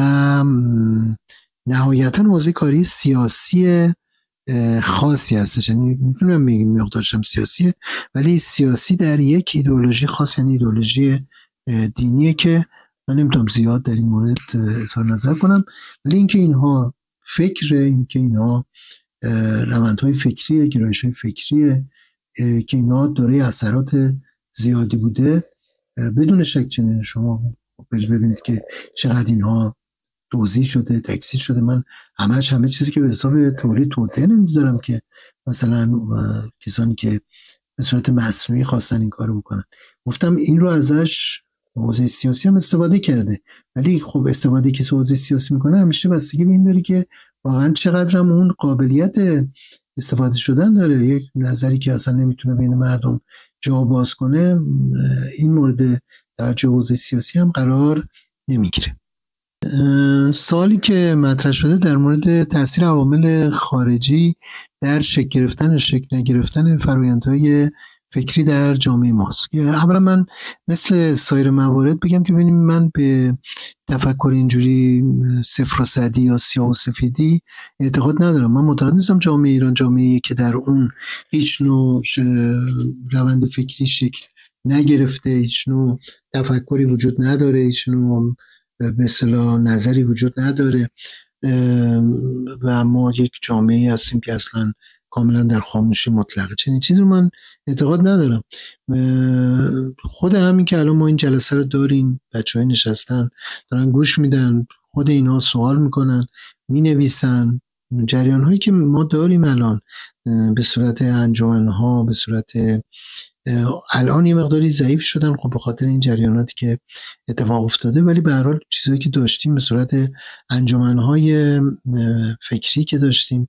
نهایتا حوزه کاری سیاسی خاصی هستش. یعنی میتونم بگم مقدارشم سیاسیه، ولی سیاسی در یک ایدئولوژی خاص، یعنی ایدئولوژی دینیه که من نمیتونم زیاد در این مورد اظهار نظر کنم. ولی اینکه اینها فکر، اینکه اینها روندهای فکریه، گرایش‌های فکریه که اینها دوره اثرات زیادی بوده، بدون شک چنین. شما ببینید که چقدر اینها توضیح شده، تکثیر شده. من همش همه چیزی که به حساب تولید توطئه نمیذارم که مثلا کسانی که به صورت مصنوعی خواستن این کارو بکنن. گفتم این رو ازش حوزه سیاسی هم استفاده کرده، ولی خب استفاده که حوزه سیاسی میکنه همیشه بستگی به این داره که واقعا چقدر هم اون قابلیت استفاده شدن داره. یک نظری که اصلا نمیتونه بین مردم جا باز کنه، این مورد توجه حوزه سیاسی هم قرار نمیگیره. سوالی که مطرح شده در مورد تاثیر عوامل خارجی در شکل گرفتن و شکل نگرفتن فرآیندهای فکری در جامعه ماست. اولا من مثل سایر موارد بگم که ببینیم من به تفکر اینجوری صفر و صدی یا سیاه و سفیدی اعتقاد ندارم. من معتقد نیستم جامعه ایران جامعه‌ای که در اون هیچ نوع روند فکری شکل نگرفته، هیچ نوع تفکری وجود نداره، هیچ نوع به اصطلاح نظری وجود نداره و ما یک جامعه هستیم که اصلا کاملا در خاموشی مطلقه. چنین چیزی رو من اعتقاد ندارم. خود همین که الان ما این جلسه رو داریم، بچه‌ها نشستن دارن گوش میدن، خود اینها سوال میکنن، مینویسن، جریان هایی که ما داریم الان به صورت انجمن‌ها، به صورت الان یه مقداری ضعیف شدن خب به خاطر این جریاناتی که اتفاق افتاده، ولی به هر حال چیزایی که داشتیم به صورت انجمن‌های فکری که داشتیم،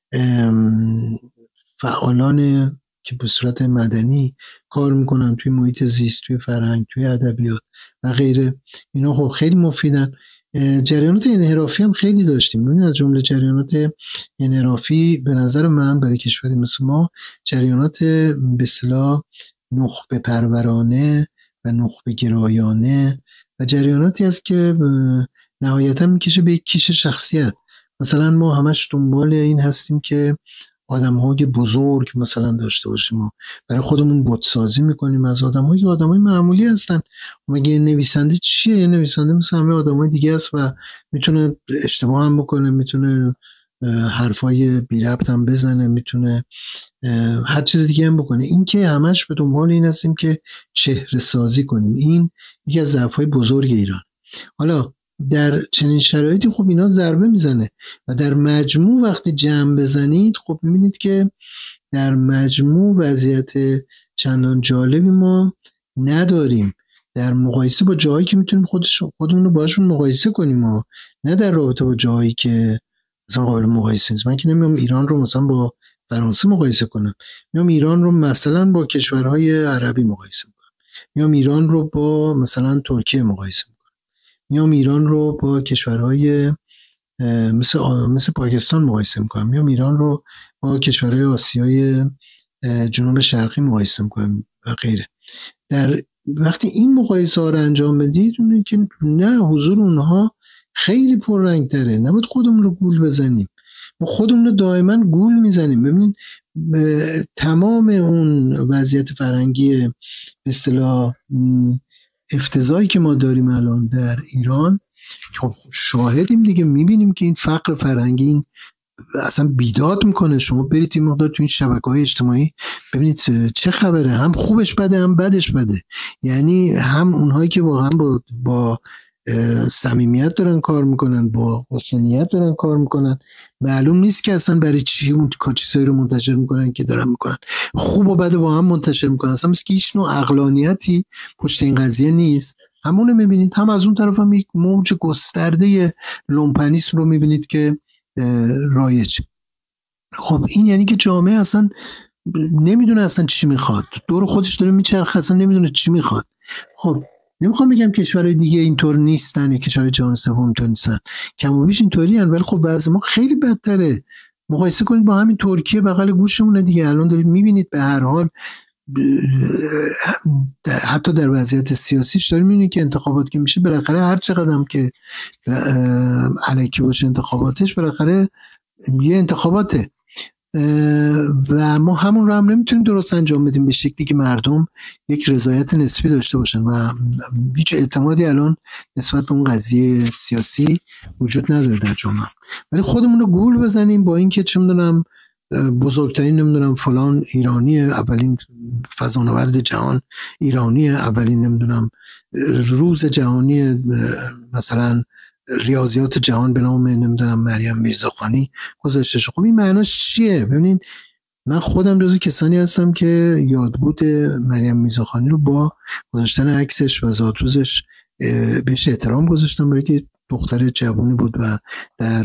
فعالان که به صورت مدنی کار میکنن توی محیط زیست، توی فرهنگ، توی ادبیات و غیره، اینا خب خیلی مفیدن. جریانات انحرافی هم خیلی داشتیم. ببینید از جمله جریانات انحرافی به نظر من برای کشوری مثل ما جریانات به اصطلاح نخبه پرورانه و نخبه گرایانه و جریاناتی است که نهایتا میکشه به یک کیش شخصیت. مثلا ما همش دنبال این هستیم که آدم‌های بزرگ مثلا داشته باشیم و برای خودمون بت‌سازی میکنیم از آدم‌هایی که آدم‌های معمولی هستن. مگه نویسنده چیه؟ نویسنده مثل همه آدم‌های دیگه است و میتونه اشتباه هم بکنه، میتونه حرفای بی ربط هم بزنه، میتونه هر چیز دیگه هم بکنه. این که همش به دنبال این هستیم که چهره سازی کنیم، این یکی از ضعف‌های بزرگ ایران. حالا در چنین شرایطی خب اینا ضربه میزنه و در مجموع وقتی جمع بزنید خب میبینید که در مجموع وضعیت چندان جالبی ما نداریم در مقایسه با جایی که میتونیم خودش خودمون رو باشون مقایسه کنیم و نه در رابطه با جایی که مثلا قابل مقایسه نیست. من که نمیام ایران رو مثلا با فرانسه مقایسه کنم، میام ایران رو مثلا با کشورهای عربی مقایسه میکنم، میام ایران رو با مثلا ترکیه مقایسه میکنم، میام ایران رو با کشورهای مثل مثل پاکستان مقایسه میکنم، میام ایران رو با کشورهای آسیای جنوب شرقی مقایسه میکنم و غیره. در وقتی این مقایسه ها رو انجام بدید میبینید که نه، حضور اونها خیلی پررنگ تره. نباید خودمون رو گول بزنیم، ما خودمون رو دائما گول میزنیم. ببینید تمام اون وضعیت فرهنگی به اصطلاح افتضاحی که ما داریم الان در ایران، خب شاهدیم دیگه، میبینیم که این فقر فرهنگی این اصلا بیداد میکنه. شما برید این مقدار تو این شبکه‌های اجتماعی ببینید چه خبره، هم خوبش بده هم بدش بده. یعنی هم اونهایی که واقعا با با صمیمیت دارن کار میکنن، با حسنیت دارن کار میکنن، معلوم نیست که اصلا برای چی اون چیزایی رو منتشر میکنن که دارن میکنن. خوب و بد با هم منتشر میکنن، اصلا مثل که هیچ نوع عقلانیتی پشت این قضیه نیست همون میبینید، هم از اون طرف هم یک موج گسترده لومپنیسم رو میبینید که رایج. خب این یعنی که جامعه اصلا نمیدونه اصلا چی میخواد، دور خودش داره میچرخه، اصلا نمیدونه چی میخواد. خب نمیخوام بگم کشورهای دیگه اینطور نیستن یا کشورهای جهان سوم اینطور نیستن، کم و بیش اینطوری ان، ولی خب وضع ما خیلی بدتره. مقایسه کنید با همین ترکیه بغل گوشمونه دیگه، الان دارید میبینید به هر حال حتی در وضعیت سیاسیش داریم میبینید که انتخابات که میشه بالاخره هر چقدر هم که الکی باشه انتخاباتش، بالاخره یه انتخاباته و ما همون رو هم نمیتونیم درست انجام بدیم به شکلی که مردم یک رضایت نسبی داشته باشن و هیچ اعتمادی الان نسبت به اون قضیه سیاسی وجود نداره در جامعه. ولی خودمون رو گول بزنیم با اینکه چه میدونم بزرگترین نمیدونم فلان ایرانیه، اولین فضانورد جهان ایرانیه، اولین نمیدونم روز جهانی مثلا ریاضیات جهان به نام نمیدونم مریم میرزاخانی گذاشتش. خب این معناش چیه؟ ببینید من خودم جزو کسانی هستم که یادبود مریم میرزاخانی رو با گذاشتن عکسش و زادروزش بهش احترام گذاشتم، برای که دختر جوانی بود و در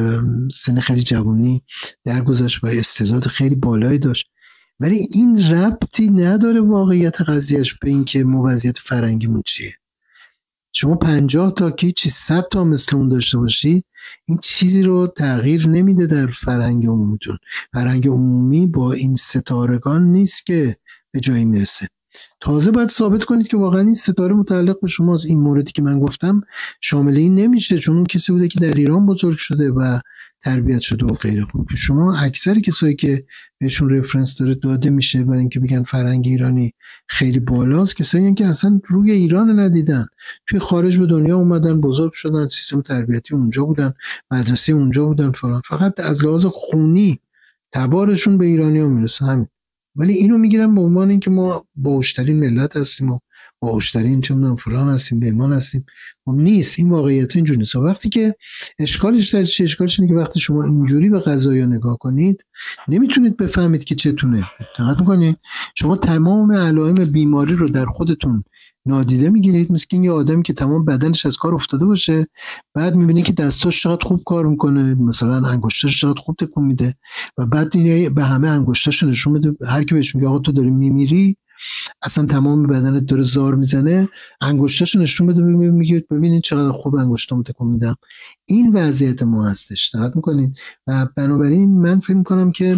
سن خیلی جوانی درگذشت و استعداد خیلی بالایی داشت. ولی این ربطی نداره واقعیت قضیهش به این که ما وضعیت فرهنگیمون چیه. شما پنجاه تا که چی صد تا مثل اون داشته باشید، این چیزی رو تغییر نمیده در فرهنگ عمومیتون. فرهنگ عمومی با این ستارگان نیست که به جایی میرسه. تازه باید ثابت کنید که واقعا این ستاره متعلق به شماست. این موردی که من گفتم شامل این نمیشه، چون اون کسی بوده که در ایران بزرگ شده و تربیت شده و غیره. خب شما اکثر کسایی که بهشون رفرنس داره داده میشه برای اینکه بگن فرهنگ ایرانی خیلی بالاست، کسایی که اصلا روی ایران ندیدن، توی خارج به دنیا اومدن، بزرگ شدن، سیستم تربیتی اونجا بودن، مدرسه اونجا بودن فلان، فقط از لحاظ خونی تبارشون به ایرانی‌ها میرسه همین. ولی اینو میگیرن به عنوان اینکه ما باهوشترین ملت هستیم و باهوشترین چه میدونم فلان هستیم، بهمان هستیم. خب نیست، این واقعیت اینجوری نیست. وقتی که اشکالش در چه اشکالش اینه که وقتی شما اینجوری به قضایا نگاه کنید نمیتونید بفهمید که چتونه. دقت میکنید شما تمام علائم بیماری رو در خودتون نادیده میگیرید، مثل این یه آدمی که تمام بدنش از کار افتاده باشه، بعد میبینی که دستاش چقدر خوب کار میکنه، مثلا انگشتاش چقدر خوب تکون میده و بعد به همه انگشتاش نشون میده، هر کی بهش میگه آقا تو داری میمیری، اصلا تمام بدنت داره زار میزنه، انگشتاش نشون بده، میگه ببینید چقدر خوب انگشتامو تکون میدم. این وضعیت ما هستش. دقت میکنید و بنابراین من فکر میکنم که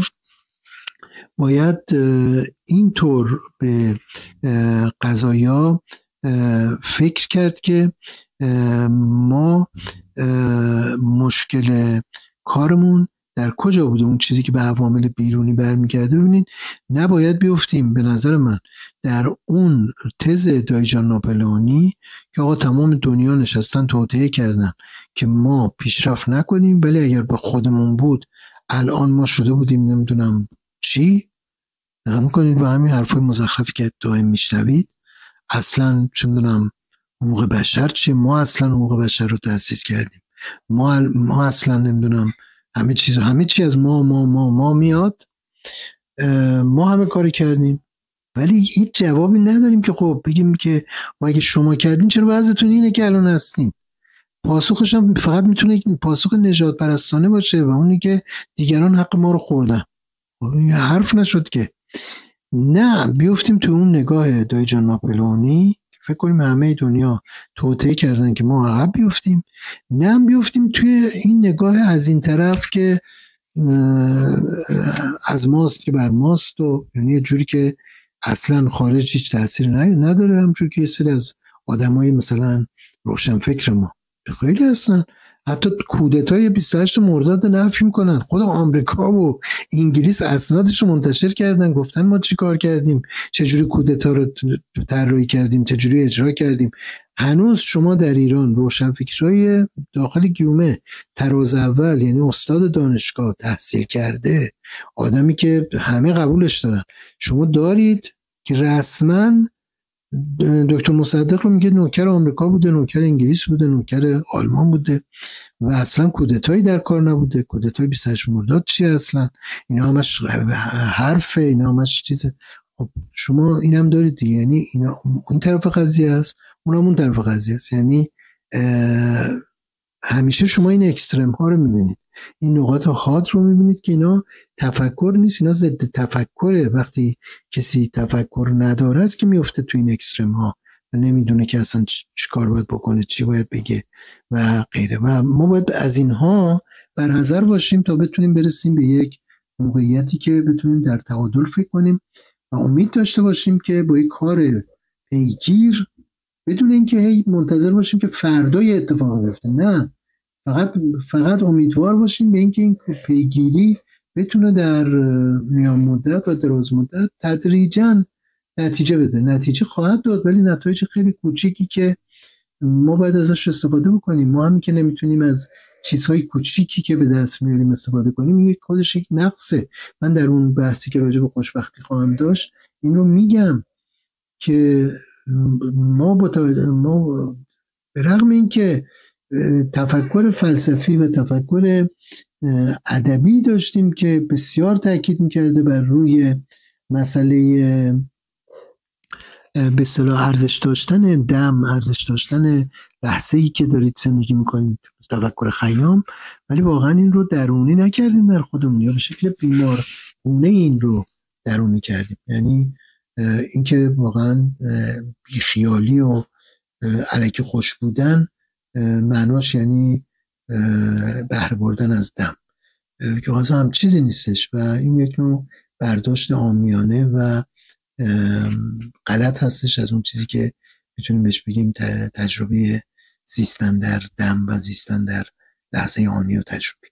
باید اینطور به قضایا فکر کرد که ما مشکل کارمون در کجا بوده، اون چیزی که به عوامل بیرونی برمیگرده. ببینید نباید بیفتیم به نظر من در اون تز دایجان ناپلئونی که آقا تمام دنیا نشستن توطئه کردن که ما پیشرفت نکنیم، ولی اگر به خودمون بود الان ما شده بودیم نمیدونم چی. نگاه میکنید با همین حرفای مزخرفی که دائم میشنوید، اصلا چه میدونم حقوق بشر چیه؟ ما اصلا حقوق بشر رو تأسیس کردیم، ما ما اصلا نمیدونم همه چیز همه چی از ما ما ما ما میاد، ما همه کاری کردیم، ولی هیچ جوابی نداریم که خب بگیم که اگه شما کردین چرا وضعتون اینه که الان هستین. پاسخش هم فقط میتونه پاسخ نجات پرستانه باشه و اونی که دیگران حق ما رو خوردن. خب این حرف نشد که. نه بیفتیم تو اون نگاه دایجان ناپلئونی، فکر کنیم همه دنیا توطئه کردن که ما عقب بیفتیم. نه بیفتیم توی این نگاه از این طرف که از ماست که بر ماست، و یعنی یه جوری که اصلا خارج هیچ تأثیر نداره، همچون که یه سری از آدمای مثلا روشنفکر ما خیلی هستن، حتی کودتای بیست و هشت مرداد نفی میکنن. خود آمریکا و انگلیس اسنادش رو منتشر کردن، گفتن ما چی کار کردیم، چجوری کودتا رو طراحی کردیم، چجوری اجرا کردیم. هنوز شما در ایران روشنفکرای داخل گیومه تراز اول، یعنی استاد دانشگاه تحصیل کرده، آدمی که همه قبولش دارن، شما دارید که رسما دکتر مصدق رو میگه نوکر آمریکا بوده، نوکر انگلیس بوده، نوکر آلمان بوده و اصلا کودتایی در کار نبوده. کودتای بیست و هشت مرداد چیه اصلا؟ اینا همش حرفه، اینا همش چیزه. خب شما اینم دارید دیگه، یعنی اینا اون طرف قضیه است، اونم اون طرف قضیه است. یعنی همیشه شما این اکسترم ها رو میبینید، این نقاط حاد رو میبینید که اینا تفکر نیست، اینا ضد تفکره. وقتی کسی تفکر نداره است که میفته تو این اکسترم ها و نمیدونه که اصلا چی کار باید بکنه، چی باید بگه و غیره. و ما باید از اینها برحذر باشیم تا بتونیم برسیم به یک موقعیتی که بتونیم در تعادل فکر کنیم و امید داشته باشیم که با یک کار پیگیر، بدون اینکه هی منتظر باشیم که فردا یه اتفاق بیفته، نه، فقط فقط امیدوار باشیم به اینکه این پیگیری بتونه در میان مدت و دراز مدت تدریجاً نتیجه بده. نتیجه خواهد داد، ولی نتایج خیلی کوچیکی که ما باید ازش استفاده بکنیم. ما همین که نمیتونیم از چیزهای کوچیکی که به دست میاریم استفاده کنیم، یک خودش یک نقصه. من در اون بحثی که راجع به خوشبختی خواهم داشت این رو میگم که ما با ما به رغم این که تفکر فلسفی و تفکر ادبی داشتیم که بسیار تاکید میکرده بر روی مسئله به اصطلاح ارزش داشتن دم، ارزش داشتن لحظه‌ای که دارید زندگی میکنید، تفکر خیام، ولی واقعا این رو درونی نکردیم در خودمون، یا به شکل بیمارگونه این رو درونی کردیم. یعنی اینکه واقعا بیخیالی و الکی خوش بودن معناش یعنی بهره بردن از دم، که اصلا هم چیزی نیستش و این یک نوع برداشت عامیانه و غلط هستش از اون چیزی که میتونیم بهش بگیم تجربه زیستن در دم و زیستن در لحظه آنی و تجربه.